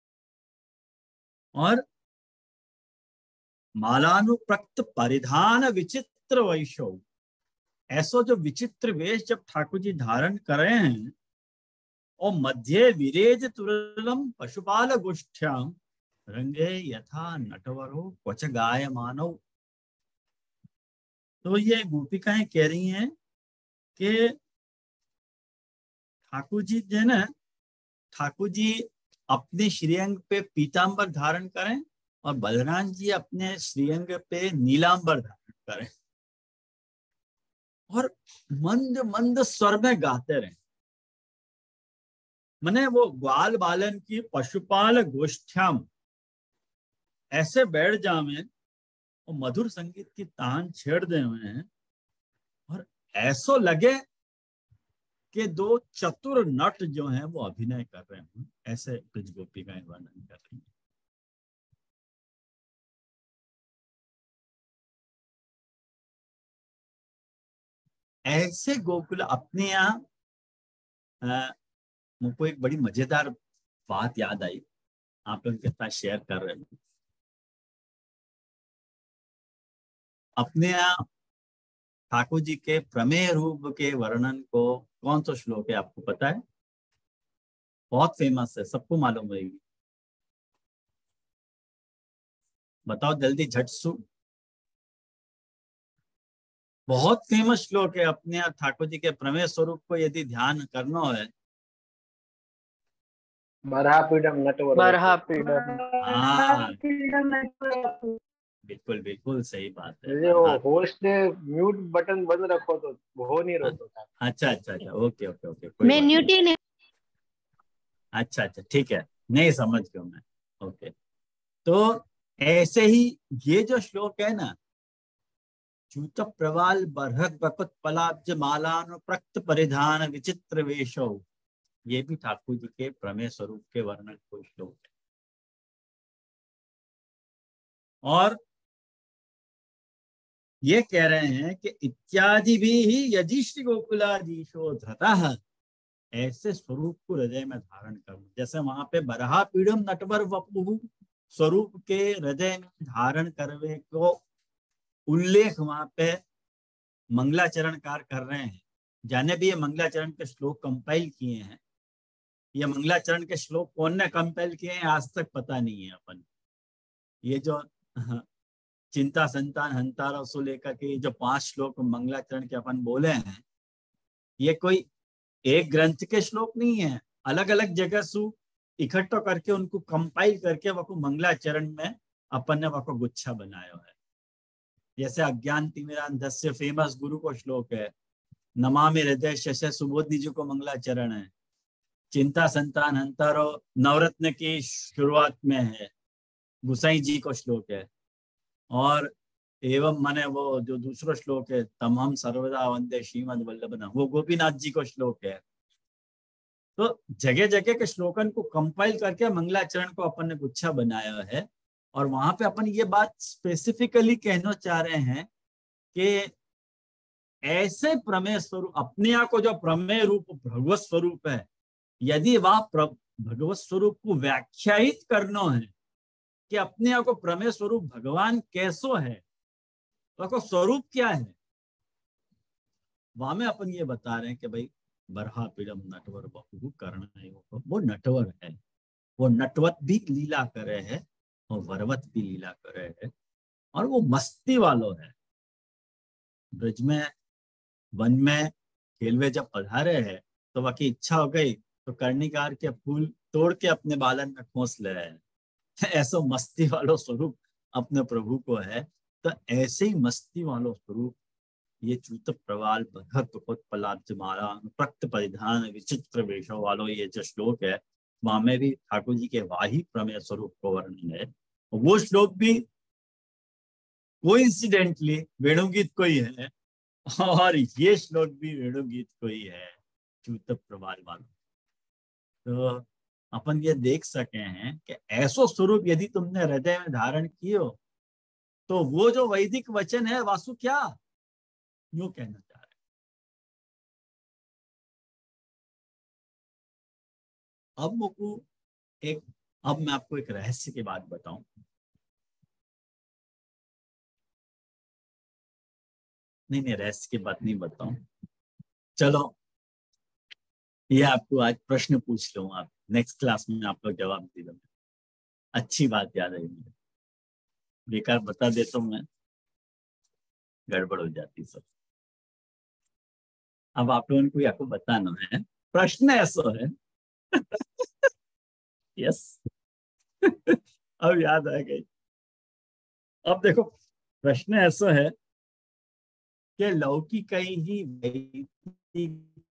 और मालानुप्रक्त परिधान विचित्र वैशव, ऐसो जो विचित्र वेश जब ठाकुर जी धारण कर रहे हैं और मध्य विरेज तुरलम पशुपाल गोष्ठ्याम रंगे यथा नटवरो क्वच गाय मानव। तो ये गोपिकाएं कह रही हैं कि ठाकुर जी जो है ना, ठाकुर जी अपने श्रीअंग पे पीतांबर धारण करें और बलराम जी अपने श्रीअंग पे नीलांबर धारण करें और मंद मंद स्वर में गाते रहें। मने वो ग्वाल बालन की पशुपाल गोष्ठ्याम ऐसे बैठ जावे और मधुर संगीत की तान छेड़ दे हुए हैं और ऐसो लगे कि दो चतुर नट जो हैं वो अभिनय कर रहे हैं। ऐसे ब्रज गोपिकाएं वर्णन कर रही हैं। ऐसे गोकुल अपने यहाँ मुझको एक बड़ी मजेदार बात याद आई, आप लोगों के साथ शेयर कर रहे हैं। अपने यहाँ ठाकुर जी के प्रमेय रूप के वर्णन को कौन सा श्लोक है आपको पता है? बहुत फेमस है, सबको मालूम रहेगी। बताओ जल्दी झटसु। बहुत फेमस श्लोक है अपने यहाँ ठाकुर जी के प्रमेय स्वरूप को यदि ध्यान करना है। बरहापीडम नटवर बरहापीडम। हाँ बिल्कुल बिल्कुल सही बात है। जो होस्ट ने म्यूट बटन बंद रखो तो हो नहीं रहा था। अच्छा अच्छा अच्छा ओके ओके ओके कोई मैं म्यूट ही नहीं। अच्छा अच्छा ठीक है, नहीं समझ गया मैं। ओके, तो ऐसे ही ये जो श्लोक है ना, चूत प्रवाल बरहक बकुत पलाब्ज मालान प्रक्त परिधान विचित्र वेशो, ये भी ठाकुर जी के प्रमेय स्वरूप के वर्णन को श्लोक है। और ये कह रहे हैं कि इत्यादि भी ही यदि श्री गोकुलाधीशो धतः, ऐसे स्वरूप को हृदय में धारण कर, जैसे वहां पे बरहा पीड़म नटवर वपु स्वरूप के हृदय में धारण करवे को उल्लेख वहां पे मंगलाचरणकार कर रहे हैं। जाने भी ये मंगलाचरण के श्लोक कंपाइल किए हैं, ये मंगलाचरण के श्लोक कौन ने कंपाइल किए हैं आज तक पता नहीं है अपन। ये जो चिंता संतान हंतारा से लेकर के जो पांच श्लोक मंगलाचरण के अपन बोले हैं, ये कोई एक ग्रंथ के श्लोक नहीं है, अलग अलग जगह से इकट्ठा करके उनको कंपाइल करके वो मंगलाचरण में अपन ने वो गुच्छा बनाया है। जैसे अज्ञान तिमिरांधस्य फेमस गुरु को श्लोक है, नमामि हृदय शश सुबोधि जी को मंगलाचरण है, चिंता संतान हंतारो नवरत्न की शुरुआत में है, गुसाई जी को श्लोक है। और एवं माने वो जो दूसरा श्लोक है, तमाम सर्वदा वंदे श्रीमद वल्लभना, वो गोपीनाथ जी को श्लोक है। तो जगह जगह के श्लोकन को कंपाइल करके मंगलाचरण को अपन ने गुच्छा बनाया है। और वहां पे अपन ये बात स्पेसिफिकली कहना चाह रहे हैं कि ऐसे प्रमेय स्वरूप अपने आप को जो प्रमेय रूप भगवत स्वरूप है, यदि वह भगवत स्वरूप को व्याख्यायित करना है कि अपने आप को प्रमेय स्वरूप भगवान कैसो है, तो स्वरूप क्या है, वहां में अपन ये बता रहे हैं कि भाई बरहा पीड़म नटवर बहु कर्ण है, वो नटवर है, वो नटवत भी लीला करे है और वरवत भी लीला करे है, और वो मस्ती वालो है। ब्रज में वन में खेलवे जब पधारे है तो बाकी इच्छा हो गई तो कर्णिकार के फूल तोड़ के अपने बालन में खोस ले रहे हैं। ऐसा मस्ती वालो स्वरूप अपने प्रभु को है। तो ऐसे ही मस्ती वालो स्वरूप ये चूत प्रवाल पलाब्जमाला प्रक्त परिधान विचित्र वेशों वालों ये जो श्लोक है, वहां में भी ठाकुर जी के वाही प्रमेय स्वरूप को वर्णन है। वो श्लोक भी कोइंसिडेंटली वेणुगीत को ही है और ये श्लोक भी वेणुगीत को ही है, चूत प्रवाल वालों। तो अपन ये देख सके हैं कि ऐसो स्वरूप यदि तुमने हृदय में धारण कियो तो वो जो वैदिक वचन है वासु क्या यूं कहना चाह रहे हैं। अब मुझको एक अब मैं आपको एक रहस्य की बात बताऊं। नहीं नहीं रहस्य की बात नहीं बताऊं, चलो ये आपको आज प्रश्न पूछ लूं, आप नेक्स्ट क्लास में आप लोग जवाब दे दो। अच्छी बात याद आई मुझे, बेकार बता देता हूं मैं, गड़बड़ हो जाती सब। अब आप लोगों को आपको बताना है, प्रश्न ऐसा है यस। अब याद आ गई। अब देखो प्रश्न ऐसा है कि लौकिक ही वैदिक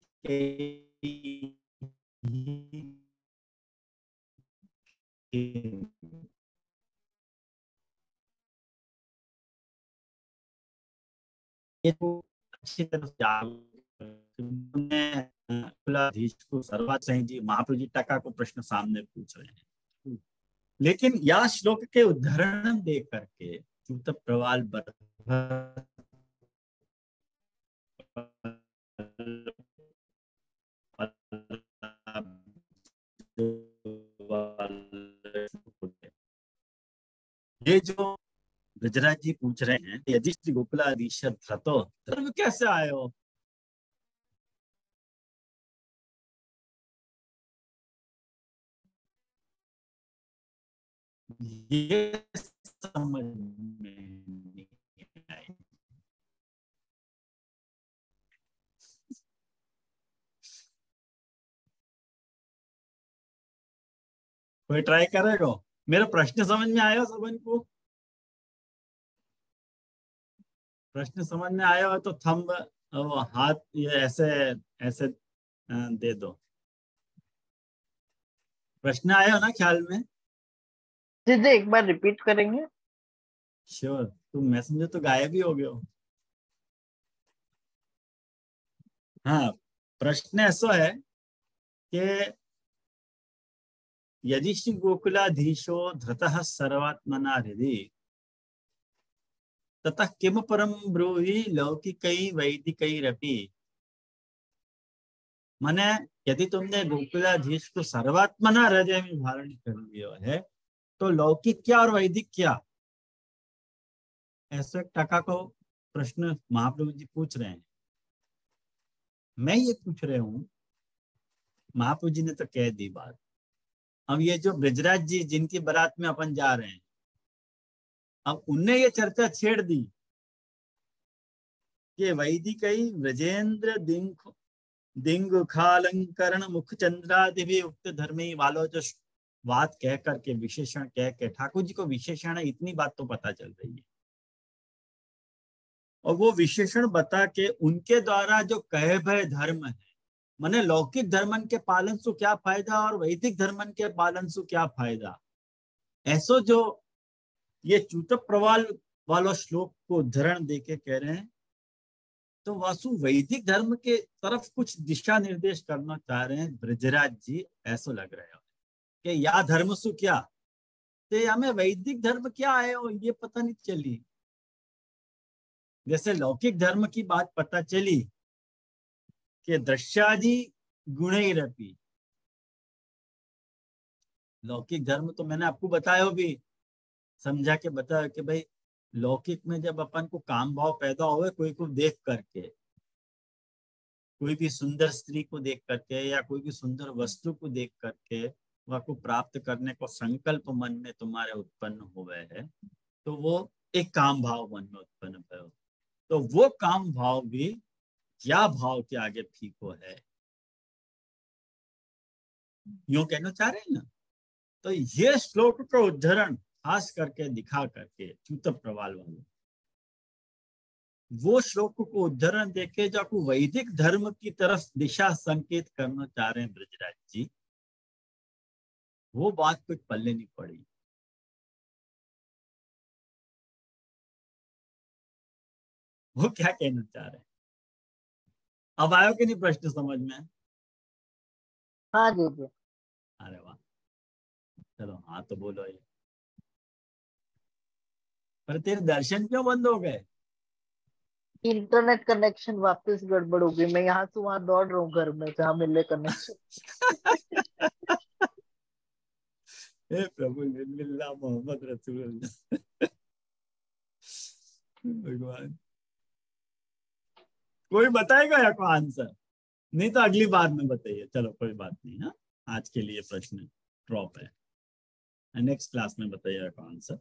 ये तो अच्छी तरह से कुलाधीश को सर्वात सही जी महाप्रभु जी टका को प्रश्न सामने पूछ रहे हैं, लेकिन या श्लोक के उदाहरण दे करके चूत प्रवाल ये जो ब्रजराज जी पूछ रहे हैं यदि श्री गोकुलाधीश धृतो धर्म कैसे आए हो, ये समझ में नहीं आई। कोई ट्राई करेगा? मेरा प्रश्न समझ में आया सबन को? प्रश्न समझ में आया हो तो थंब हाथ ये ऐसे ऐसे दे दो। प्रश्न आया हो ना ख्याल में? दीदी एक बार रिपीट करेंगे? श्योर। तुम मैसेंजर तो गायब ही हो गए हो। हाँ, प्रश्न ऐसा है कि यदि श्री गोकुलाधीशो धृतः सर्वात्मना हृदि ततः किम परम ब्रूहि लौकिकै वैदिकैरपि। माने यदि तुमने गोकुलाधीश को सर्वात्मना हृदय में धारण कर लिया है तो लौकिक क्या और वैदिक क्या? ऐसे टका को प्रश्न महाप्रभु जी पूछ रहे हैं। मैं ये पूछ रहे हूं, महाप्रभु जी ने तो कह दी बात। अब ये जो ब्रजराज जी जिनकी बारात में अपन जा रहे हैं, अब उनने ये चर्चा छेड़ दी कि वैदिक ब्रजेंद्र दिंग दिंगुखालंकरण मुख चंद्रादि भी उक्त धर्मी वालों जो बात कह करके विशेषण कह के ठाकुर जी को विशेषण है इतनी बात तो पता चल रही है, और वो विशेषण बता के उनके द्वारा जो कहे भय धर्म है, माने लौकिक धर्मन के पालन से क्या फायदा और वैदिक धर्मन के पालन से क्या फायदा, ऐसो जो ये चूत प्रवाल वाला श्लोक को उदाहरण देके कह रहे हैं, तो वासु वैदिक धर्म के तरफ कुछ दिशा निर्देश करना चाह रहे हैं ब्रजराज जी। ऐसा लग रहा है कि या धर्म सु क्या, तो हमें वैदिक धर्म क्या है और ये पता नहीं चली। जैसे लौकिक धर्म की बात पता चली कि दृश्यादि गुणैरपि, लौकिक धर्म तो मैंने आपको बताया भी, समझा के बताया कि भाई लौकिक में जब अपन को काम भाव पैदा होवे कोई को देख करके, कोई भी सुंदर स्त्री को देख करके या कोई भी सुंदर वस्तु को देख करके वह को प्राप्त करने को संकल्प मन में तुम्हारे उत्पन्न हुए है, तो वो एक काम भाव मन में उत्पन्न हो, तो वो काम भाव भी क्या भाव के आगे फीको है, यूं कहना चाह रहे हैं ना। तो ये श्लोक का उदाहरण खास करके दिखा करके चूत प्रवाल वाले वो श्लोक को उदाहरण देके जो आपको वैदिक धर्म की तरफ दिशा संकेत करना चाह रहे हैं ब्रजराज जी, वो बात कुछ पल्ले नहीं पड़ी। वो क्या कहना चाह रहे हैं? अब आयो कि नहीं प्रश्न समझ में? हाँ जी जी। अरे वाह, चलो हाँ तो बोलो ये। पर तेरे दर्शन क्यों बंद हो गए? इंटरनेट कनेक्शन वापस गड़बड़ हो गई। मैं यहाँ से वहां दौड़ रहा हूँ घर में जहाँ मिले कनेक्शन। हे प्रभु निर्मला मोहम्मद रसूलुल्लाह। भगवान, कोई बताएगा या को आंसर? नहीं तो अगली बार में बताइए। चलो कोई बात नहीं, हाँ आज के लिए प्रश्न ड्रॉप है, नेक्स्ट क्लास में बताइएगा का आंसर।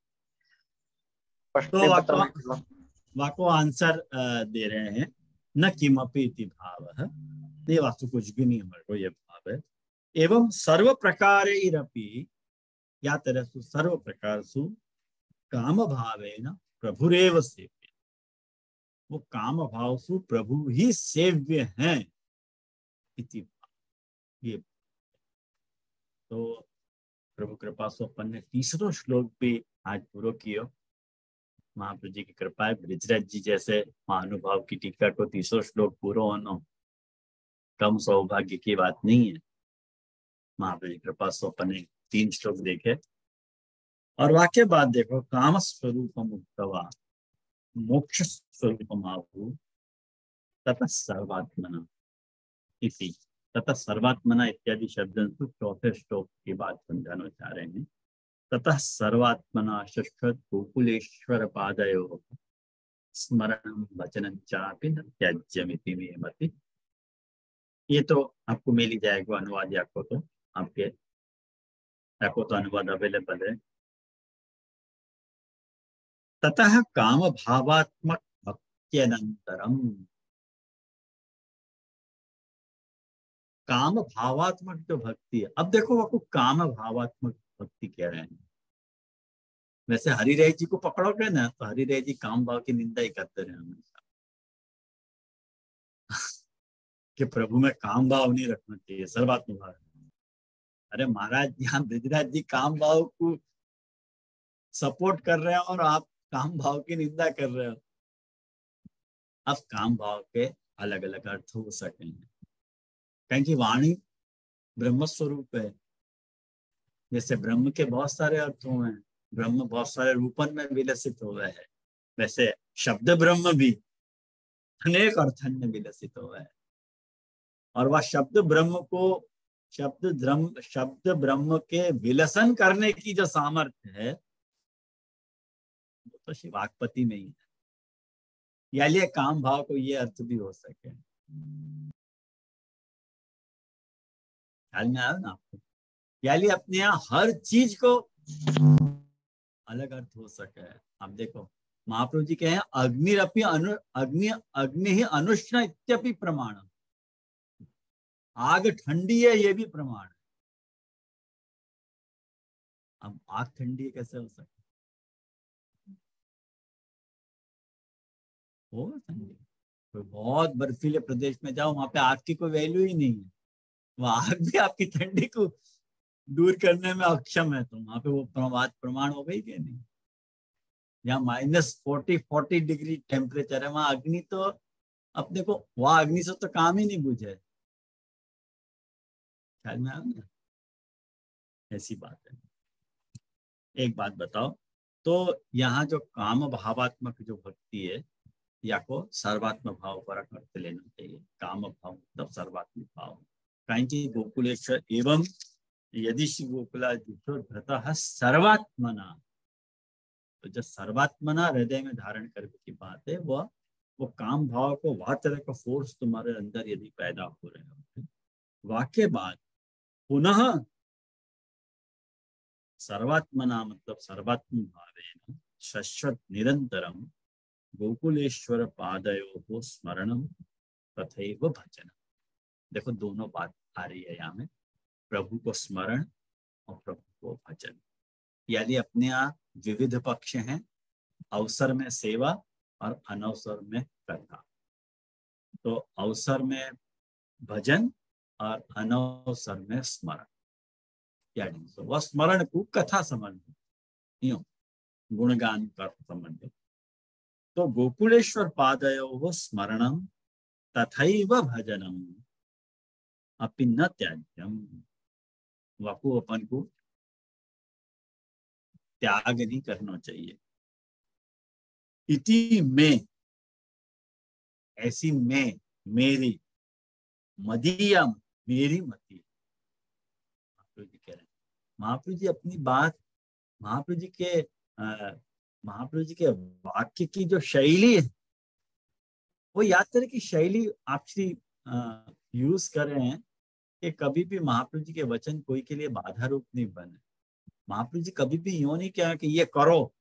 तो वाको वाको आंसर दे रहे हैं न किमपि इति भाव है, ये वास्तु कुछ भी नहीं हमारे को ये भाव है एवं सर्व प्रकारैरपि या तरसु सर्व प्रकारसु काम भावेन प्रभुरेव सेव्य। वो काम भाव सु प्रभु ही सेव्य हैं इति। ये तो प्रभु कृपा से अपन ने तीसरो श्लोक भी आज पूरा किया। महाप्रभु जी की कृपा है, ब्रिजराज जी जैसे महानुभाव की टीका को तीसरो श्लोक पूरा होना कम सौभाग्य की बात नहीं है। महाप्रभु जी कृपा से अपन ने तीन श्लोक देखे और वाक्य बात देखो, काम स्वरूप मुक्तवा मोक्ष स्वरूप आहु ततः सर्वात्मना इति। ततः सर्वात्मना इत्यादि शब्द चौथे श्लोक की बात समझाना चाह रहे हैं। ततः सर्वात्मना षष्ठत् गोकुलेश्वर पादयोः स्मरणं वचनं चापि न त्याज्यमिति मे मति। ये तो आपको मिल ही जाएगा अनुवाद, या को तो आपके या को तो अनुवाद अवेलेबल है। ततः काम भावात्मक भक्त्यनंतरम, काम भावात्मक जो भक्ति है। अब देखो आपको काम भावात्मक भक्ति कह रहे हैं। वैसे हरिराय जी को पकड़ोगे ना तो हरिराय जी काम भाव की निंदा ही करते रहे हमेशा कि प्रभु में काम भाव नहीं रखना चाहिए, सर्वात्म भाव। अरे महाराज, यहाँ ब्रिजराज जी काम भाव को सपोर्ट कर रहे हैं और आप काम भाव की निंदा कर रहे हो। अब काम भाव के अलग अलग अर्थ हो सकेंगे, क्योंकि वाणी ब्रह्म स्वरूप है। जैसे ब्रह्म के बहुत सारे अर्थ हुए हैं, ब्रह्म बहुत सारे रूपन में विलसित हुए हैं, वैसे शब्द ब्रह्म भी अनेक अर्थन में विलसित हुआ है। और वह शब्द ब्रह्म को शब्द ब्रह्म शब्द ब्रह्म के विलसन करने की जो सामर्थ्य है वो तो शिवाकपति में ही है। या लिए काम भाव को ये अर्थ भी हो सके। ख्याल में आया ना आपको? या लिए अपने यहाँ हर चीज को अलग अर्थ हो सके। आप देखो महाप्रभु जी कहे हैं अग्निरपि अनु अग्नि अग्नि ही अनुष्ण इत्यपि प्रमाण। आग ठंडी है ये भी प्रमाण है। अब आग ठंडी कैसे हो सकती? हो ठंडी। कोई बहुत बर्फीले प्रदेश में जाओ, वहां पे आग की कोई वैल्यू ही नहीं है। वो आग भी आपकी ठंडी को दूर करने में अक्षम है, तो वहां पे वो बात प्रमाण हो गई कि नहीं? यहाँ minus forty forty degree temperature है, वहां अग्नि तो अपने को वहां अग्नि से तो काम ही नहीं बुझे। ख्याल में आया ना? ऐसी बात है। एक बात बताओ, तो यहाँ जो काम भावात्मक जो भक्ति है या को सर्वात्म भाव पर अर्थ लेना चाहिए। काम भाव मतलब सर्वात्म भाव। कहीं की गोकुलेश्वर एवं यदि श्री गोकुला धृतः सर्वात्मना, तो जो सर्वात्मना हृदय में धारण करने की बात है, वह वो काम भाव को वह तरह का फोर्स तुम्हारे अंदर यदि पैदा हो रहे हो। वाक्य बाद पुनः सर्वात्मना मतलब सर्वात्म भावेन शाश्वत निरंतरम गोकुलेश्वर पादयोः स्मरणम तथैव भजन। देखो दोनों बात आ रही है यहाँ में, प्रभु को स्मरण और प्रभु को भजन। यानी अपने यहाँ विविध पक्ष हैं, अवसर में सेवा और अनवसर में कथा। तो अवसर में भजन और अनवसर में स्मरण। यानी तो वह स्मरण को कथा संबंध, गुणगान का संबंध। तो गोकुलेश्वर पादयोः स्मरणम तथैव भजनम अपि न त्याज्यम। वपु अपन को त्याग नहीं करना चाहिए। इति में, ऐसी में, मेरी मदीया मेरी मति। महाप्रभु जी कह रहे हैं, महाप्रभु जी अपनी बात, महाप्रभु जी के महाप्रभु जी के वाक्य की जो शैली है वो याद करें कि शैली आपसी यूज कर रहे हैं कि कभी भी महाप्रभु जी के वचन कोई के लिए बाधा रूप नहीं बने। महाप्रभु जी कभी भी यूं नहीं कहा कि ये करो,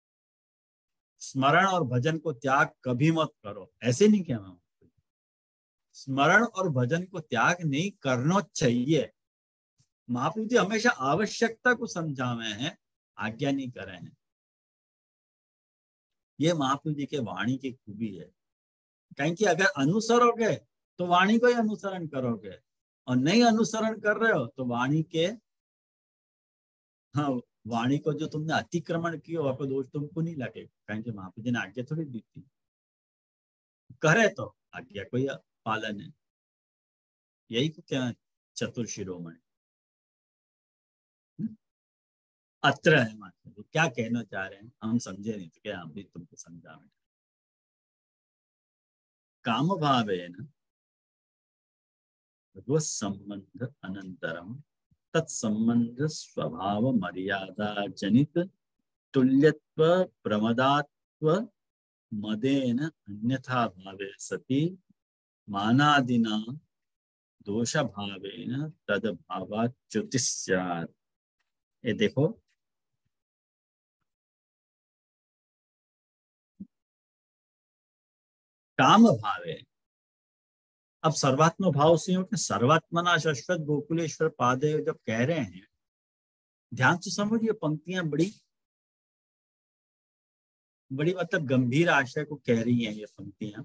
स्मरण और भजन को त्याग कभी मत करो, ऐसे नहीं कहना। स्मरण और भजन को त्याग नहीं करना चाहिए, महाप्रभु जी हमेशा आवश्यकता को समझावे हैं, आज्ञा नहीं करे हैं। ये महाप्रभु जी के वाणी की खूबी है। कहीं कि अगर अनुसरोगे तो वाणी को ही अनुसरण करोगे, और नहीं अनुसरण कर रहे हो तो वाणी के, हाँ, वाणी को जो तुमने अतिक्रमण किया आपको दोष तुमको नहीं लगेगा। कहीं कि महाप्रभु जी ने आज्ञा थोड़ी दी थी, करे तो आज्ञा को ही पालन है। यही तो क्या चतुर शिरोमणि अत्र है। माता क्या कहना चाह रहे हैं हम समझे नहीं तो क्या हम भी तुमको समझा। काम भावेन भगवत संबंध अनंतरम तत्संबंध स्वभाव मर्यादा जनित तुल्यत्व प्रमदात्व मदेन अन्यथा भावे सति मानादिना दोष भावेन तद भावात् च्युतिस्यात्। ये देखो, काम भावे, अब सर्वात्म भाव से हो कि सर्वात्मना शाश्वत गोकुलेश्वर पादे जब कह रहे हैं, ध्यान से समझिए, पंक्तियां बड़ी बड़ी मतलब गंभीर आशय को कह रही हैं ये पंक्तियां।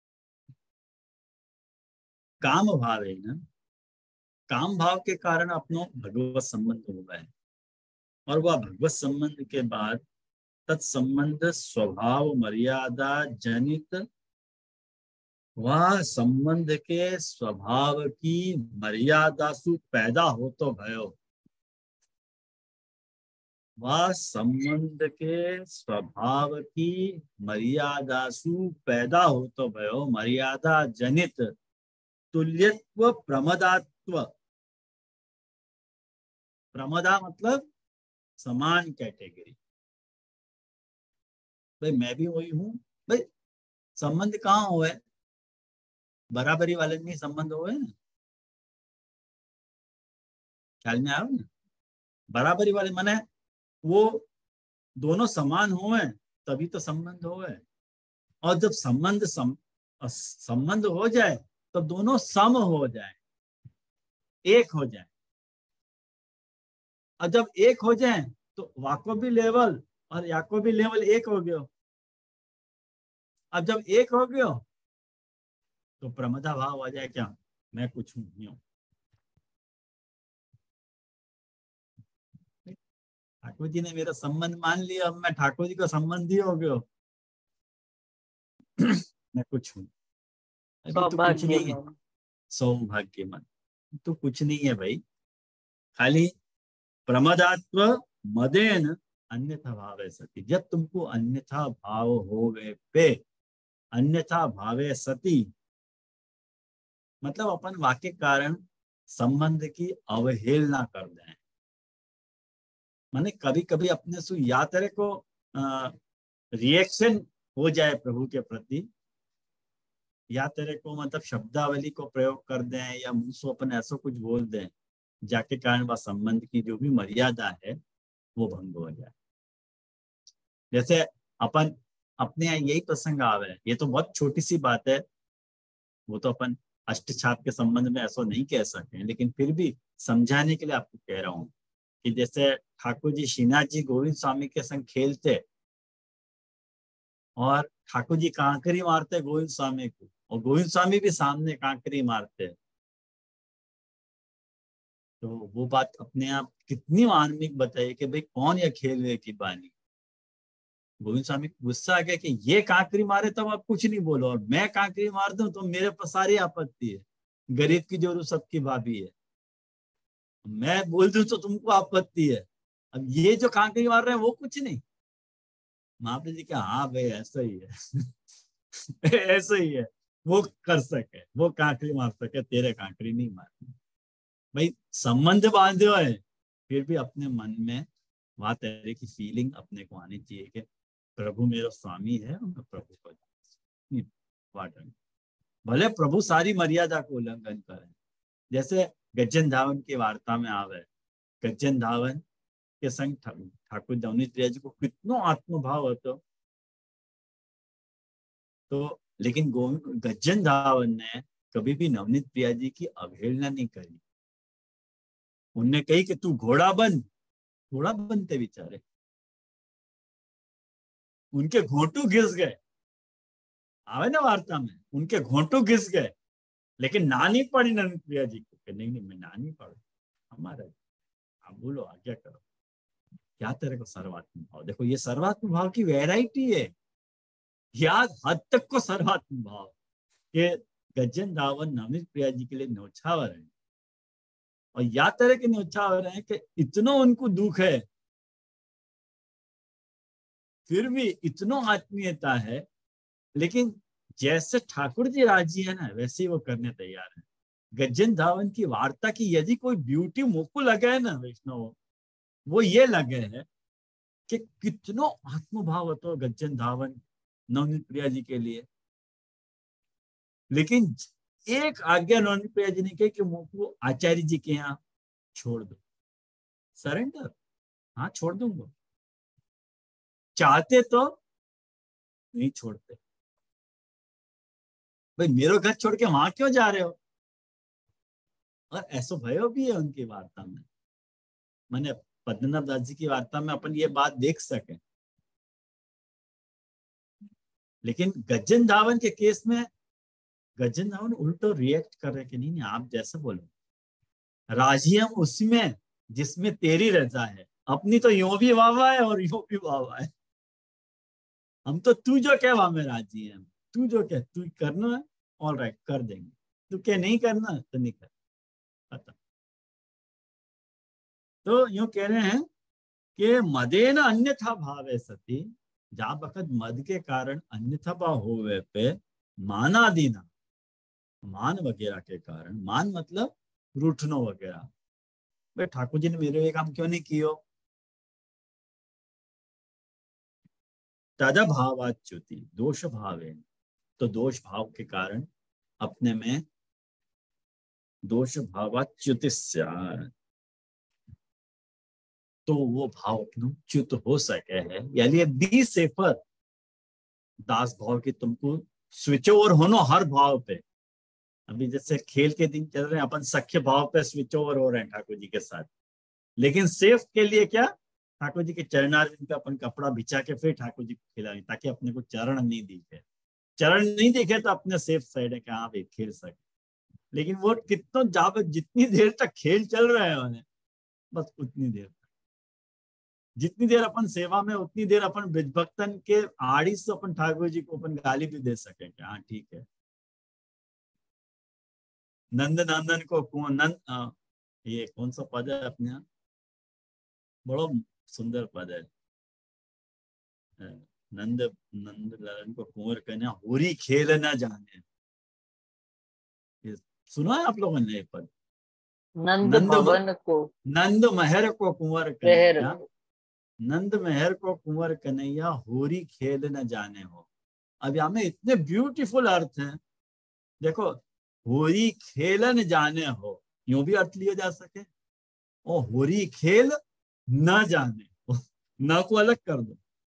काम भाव है ना, काम भाव के कारण अपनो भगवत संबंध हुआ है, और वह भगवत संबंध के बाद तत्संबंध स्वभाव मर्यादा जनित, वह संबंध के स्वभाव की मर्यादा सु पैदा हो तो भयो, वह संबंध के स्वभाव की मर्यादा सु पैदा हो तो भयो, मर्यादा जनित तुल्यत्व प्रमदात्व। प्रमदा मतलब समान कैटेगरी। भाई मैं भी वही हूं, भाई संबंध कहाँ हुआ है, बराबरी वाले में संबंध हुए ना, ख्याल में आओ ना। बराबरी वाले माने वो दोनों समान हुए तभी तो संबंध हुए, और जब संबंध सम, संबंध हो जाए तो दोनों सम हो जाए, एक हो जाए। और जब एक हो जाए तो वाको भी लेवल और याको भी लेवल एक हो गयो। अब जब एक हो गयो तो प्रमदा भाव आ जाए, क्या मैं कुछ हूं नहीं हूं। ठाकुर जी ने मेरा संबंध मान लिया, अब मैं ठाकुर जी का संबंधी हो गयो। मैं कुछ हूं, अभी तो कुछ नहीं है। सौभाग्यवान। सौभाग्यमन तो कुछ नहीं है भाई, खाली प्रमदात्व मदेन अन्यथा भाव है सती। जब तुमको अन्यथा भाव हो गए पे, अन्यथा भावे सती मतलब अपन वाक्य कारण संबंध की अवहेलना कर दें। माने कभी कभी अपने से या तरह को रिएक्शन हो जाए प्रभु के प्रति, या तेरे को मतलब शब्दावली को प्रयोग कर दें, या मुंह से अपन ऐसा कुछ बोल दें जाके कारण वह संबंध की जो भी मर्यादा है वो भंग हो जाए। जैसे अपन अपने यहाँ यही प्रसंग आवे, ये तो बहुत छोटी सी बात है, वो तो अपन अष्टछाप के संबंध में ऐसा नहीं कह सकते, लेकिन फिर भी समझाने के लिए आपको कह रहा हूँ कि जैसे ठाकुर जी श्रीनाथ जी गोविंद स्वामी के संग खेलते, और ठाकुर जी कांकरी मारते गोविंद स्वामी को, और गोविंद स्वामी भी सामने कांकरी मारते, तो वो बात अपने आप कितनी मार्मिक बताइए कि भाई कौन यह खेल रहे की बानी। गोविंद स्वामी को गुस्सा आ गया कि ये कांकरी मारे तब आप कुछ नहीं बोलो, और मैं कांकरी मार दूं तो मेरे पर सारी आपत्ति है, गरीब की जोरू सबकी भाभी है, मैं बोल दूं तो तुमको आपत्ति है, अब ये जो कांकरी मार रहे हैं वो कुछ नहीं। महाप्रभु जी क्या, हाँ भाई ऐसा ही है। ऐसा ही है, वो कर सके, वो कांकरी मार सके, तेरे कांकरी नहीं मार। भाई संबंध बांधे हुए फिर भी अपने मन में वहां तरह की फीलिंग अपने को आनी चाहिए कि प्रभु मेरा स्वामी है और मैं प्रभु को जानता। भले प्रभु सारी मर्यादा को उल्लंघन करें, जैसे गज्जन धावन की वार्ता में आवे, गज्जन धावन के संग ठाकुर नवनीत प्रिया जी को कितनो आत्मभाव होतो, तो लेकिन गज्जन धावन ने कभी भी नवनीत प्रिया जी की अवहेलना नहीं करी। उनने कही कि तू घोड़ा बन, घोड़ा बनते बेचारे, उनके घोंटू घिस गए, आवे ना वार्ता में, उनके घोंटू घिस गए, लेकिन ना नहीं पड़ी नंद प्रिया जी को कि नहीं नहीं मैं ना नहीं पढ़ू, हमारा आप बोलो आज्ञा करो। क्या तेरे को सर्वात्म भाव, देखो ये सर्वात्म भाव की वैरायटी है, याद हद तक को सर्वात्म भाव के गजन रावण नवनीत प्रिया जी के लिए न्योछावर है, और या तरह के न्योछावर है कि इतना उनको दुख है फिर भी इतना आत्मीयता है, लेकिन जैसे ठाकुर जी राजी है ना वैसे ही वो करने तैयार है। गजन धावन की वार्ता की यदि कोई ब्यूटी मुंह को लगे है ना वैष्णव, वो ये लगे है कि कितनो आत्मभाव हो गजन धावन नवनीत प्रिया जी के लिए, लेकिन एक आज्ञा नवनीत प्रिया जी ने कही कि मुंह को आचार्य जी के यहाँ छोड़ दो, सरेंडर, हाँ छोड़ दूंगा, चाहते तो नहीं छोड़ते, भाई मेरे घर छोड़ के वहां क्यों जा रहे हो। और ऐसा भयो भी है उनकी वार्ता में, मैंने पद्मनाभ दास जी की वार्ता में अपन ये बात देख सके, लेकिन गजन धावन के केस में गजन धावन उल्टो रिएक्ट कर रहे कि नहीं नहीं आप जैसे बोलो, राजी हम उसमें जिसमें तेरी रजा है, अपनी तो यूं भी वाह है और यूं भी वाह है, हम तो तू जो कह वहां में राजी है, तू जो कह तू करना है ऑल राइट कर देंगे, तू क्या नहीं करना तो नहीं कर, पता। तो यूं कह रहे हैं कि मदेन अन्यथा भावे सती, जा बखत मद के कारण अन्यथा भाव होवे पे माना दीना, मान वगैरह के कारण, मान मतलब रूठनो वगैरह, भाई ठाकुर जी ने मेरे ये काम क्यों नहीं कियो, तद भावाच्युति दोष भावे, तो दोष भाव के कारण अपने में दोष भावाच्युति, तो वो भाव अपना च्युत हो सके है, यानी बी सेफर दास भाव की तुमको स्विच ओवर होनो हर भाव पे। अभी जैसे खेल के दिन चल रहे हैं अपन सख्य भाव पे स्विच ओवर हो रहे हैं ठाकुर जी के साथ, लेकिन सेफ के लिए क्या, ठाकुर जी के चरणारविंद पे अपन कपड़ा बिछा के फिर ठाकुर जी को खिलाएं ताकि अपने को चरण नहीं दिखे, चरण नहीं दिखे तो अपने सेफ साइड है कि हाँ भाई खेल सके। लेकिन वो कितना जब जितनी देर तक खेल चल रहे हैं उन्हें, बस उतनी देर तक, जितनी देर अपन सेवा में उतनी देर अपन ब्रज भक्तन के आड़ी से अपन ठाकुर जी को अपन गाली भी दे सके कि हाँ ठीक है। नंद नंदन को कुंवर नंद आ, ये कौन सा पद है अपने यहाँ, बड़ा सुंदर पद है, नंद नंद लालन को कुंवर कन्या होरी खेल न जाने, ये सुना है आप लोगों ने ये पद। नंद नंद भवन को नंद महर को कुंवर शहर कन्हैया, को। नंद महर को कुंवर कन्हैया होरी खेल न जाने हो। अब यहाँ में इतने ब्यूटीफुल अर्थ हैं, देखो होरी खेलन जाने हो, यूं भी अर्थ लिया जा सके, और होरी खेल न जाने हो, न को अलग कर दो,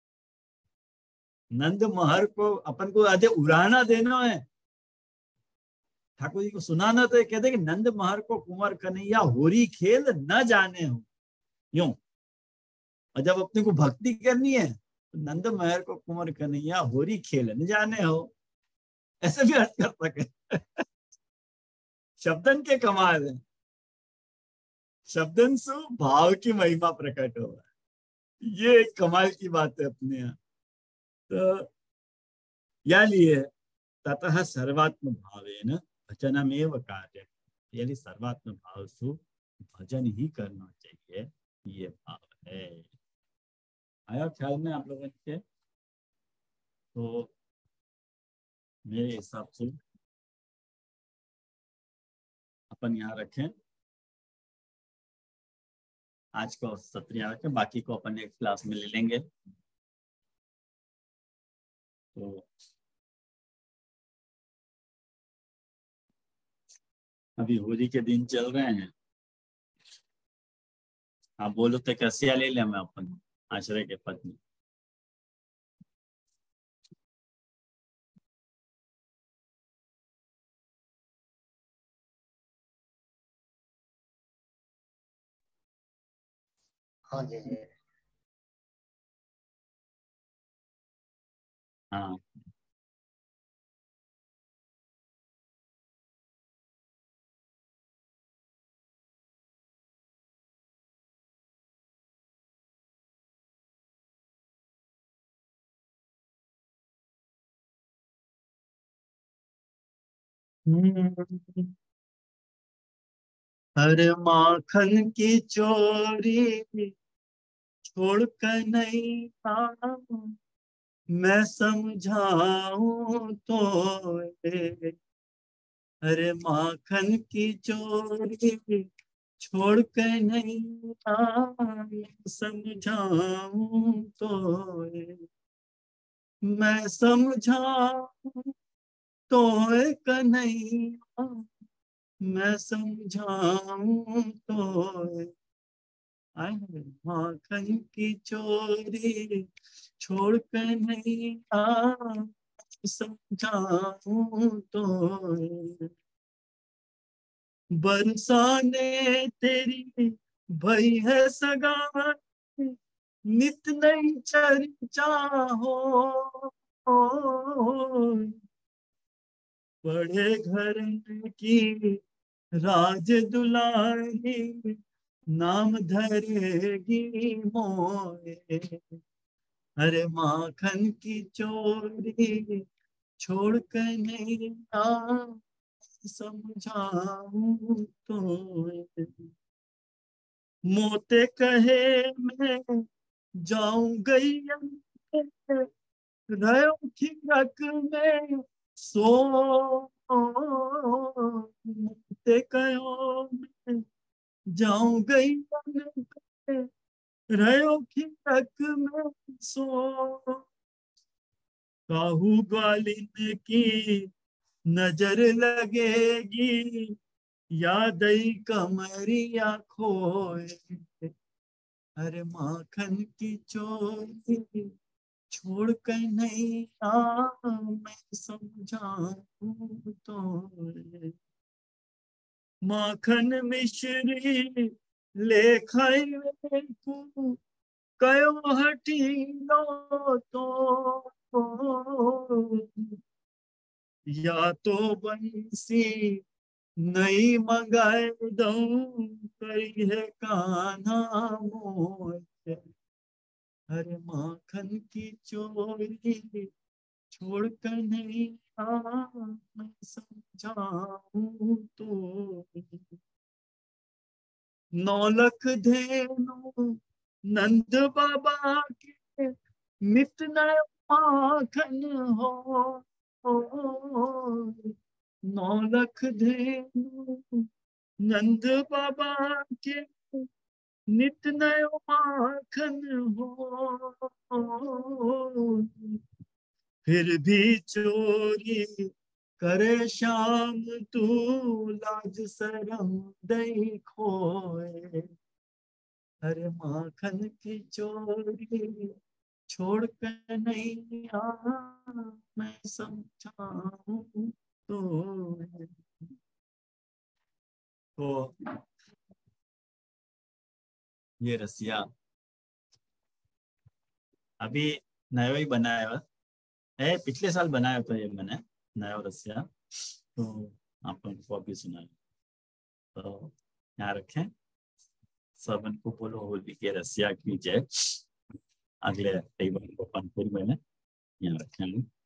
नंद महर को अपन को आधे उड़ाना देना है, ठाकुर जी को सुनाना तो कहते कि नंद महर को कुंवर कन्हैया होरी खेल न जाने हो, यूं। और जब अपने को भक्ति करनी है तो नंद महर को कुंवर कन्हैया होरी खेल न जाने हो, ऐसे भी अर्थ कर सके। शब्दन के कमाल है, शब्दन सु भाव की महिमा प्रकट हो, ये एक कमाल की बात है अपने यहाँ। तो या लिए ततः सर्वात्म भावेन भजनमेव कार्य, यानी सर्वात्म भाव से भजन ही करना चाहिए, ये भाव है। आया ख्याल में आप लोगों के, तो मेरे हिसाब से अपन यहाँ रखें, आज को सत्र यहाँ रखें, बाकी को अपन नेक्स्ट क्लास में ले लेंगे। तो अभी होली के दिन चल रहे हैं, आप बोलो तो कैसे ले लें मैं अपन आश्रय के पत्नी। हाँ जी जी। हाँ। हम्म, हर माखन की चोरी छोड़ कर नहीं आ, मैं समझाऊं तो ये। अरे माखन की चोरी छोड़ कर नहीं आए, समझाऊं तो ये। मैं समझाऊं तो ये कन्हैया, मैं समझाऊं तो ये। आए हैं, माखन की चोरी छोड़ कर नहीं आ, समझाऊं तो ये। बरसाने तेरी भई है सगाई, नित नई चर्चा हो। बड़े घर की राज दुलारी, नाम धरेगी मोए। अरे माखन की चोरी छोड़ कर नहीं आ, समझाऊं तो। मोते कहे मैं जाऊं गैया, रहो ठिकरक में सो। मोते कहो मैं जाऊं गैया, रहो ठिकरक में सो। काहू ग्वालिन की नजर लगेगी, यादई कमरिया खोए। अरे माखन की चोरी छोड़ कर नहीं आ, मैं समझाऊं तो। माखन मिश्री ले खाई को, कयो हटी लो तो। या तो बंसी नई मंगाए दऊं, कई है कान्हा मोए। अरे माखन की चोरी छोड़ कर नहीं आ, मैं समझाऊं तो। नौलख धेनु नंद बाबा के, नित नए माखन हो। नौलख धेनु नंद बाबा के, नित नयो माखन हो। फिर भी चोरी करे श्याम तू, लाज शरम दई खोए। अरे माखन की चोरी छोड़ कर नहीं आ, मैं समझाऊं तो। तो ये रसिया अभी नया ही बनाया हुआ है, पिछले साल बनाया था ये मैंने, नया रसिया। तो आप उनको अभी सुनाए, तो यहाँ रखें। सब इनको बोलो होली के रसिया की जय। अगले कई बार को कानपुर में यहाँ रखेंगे।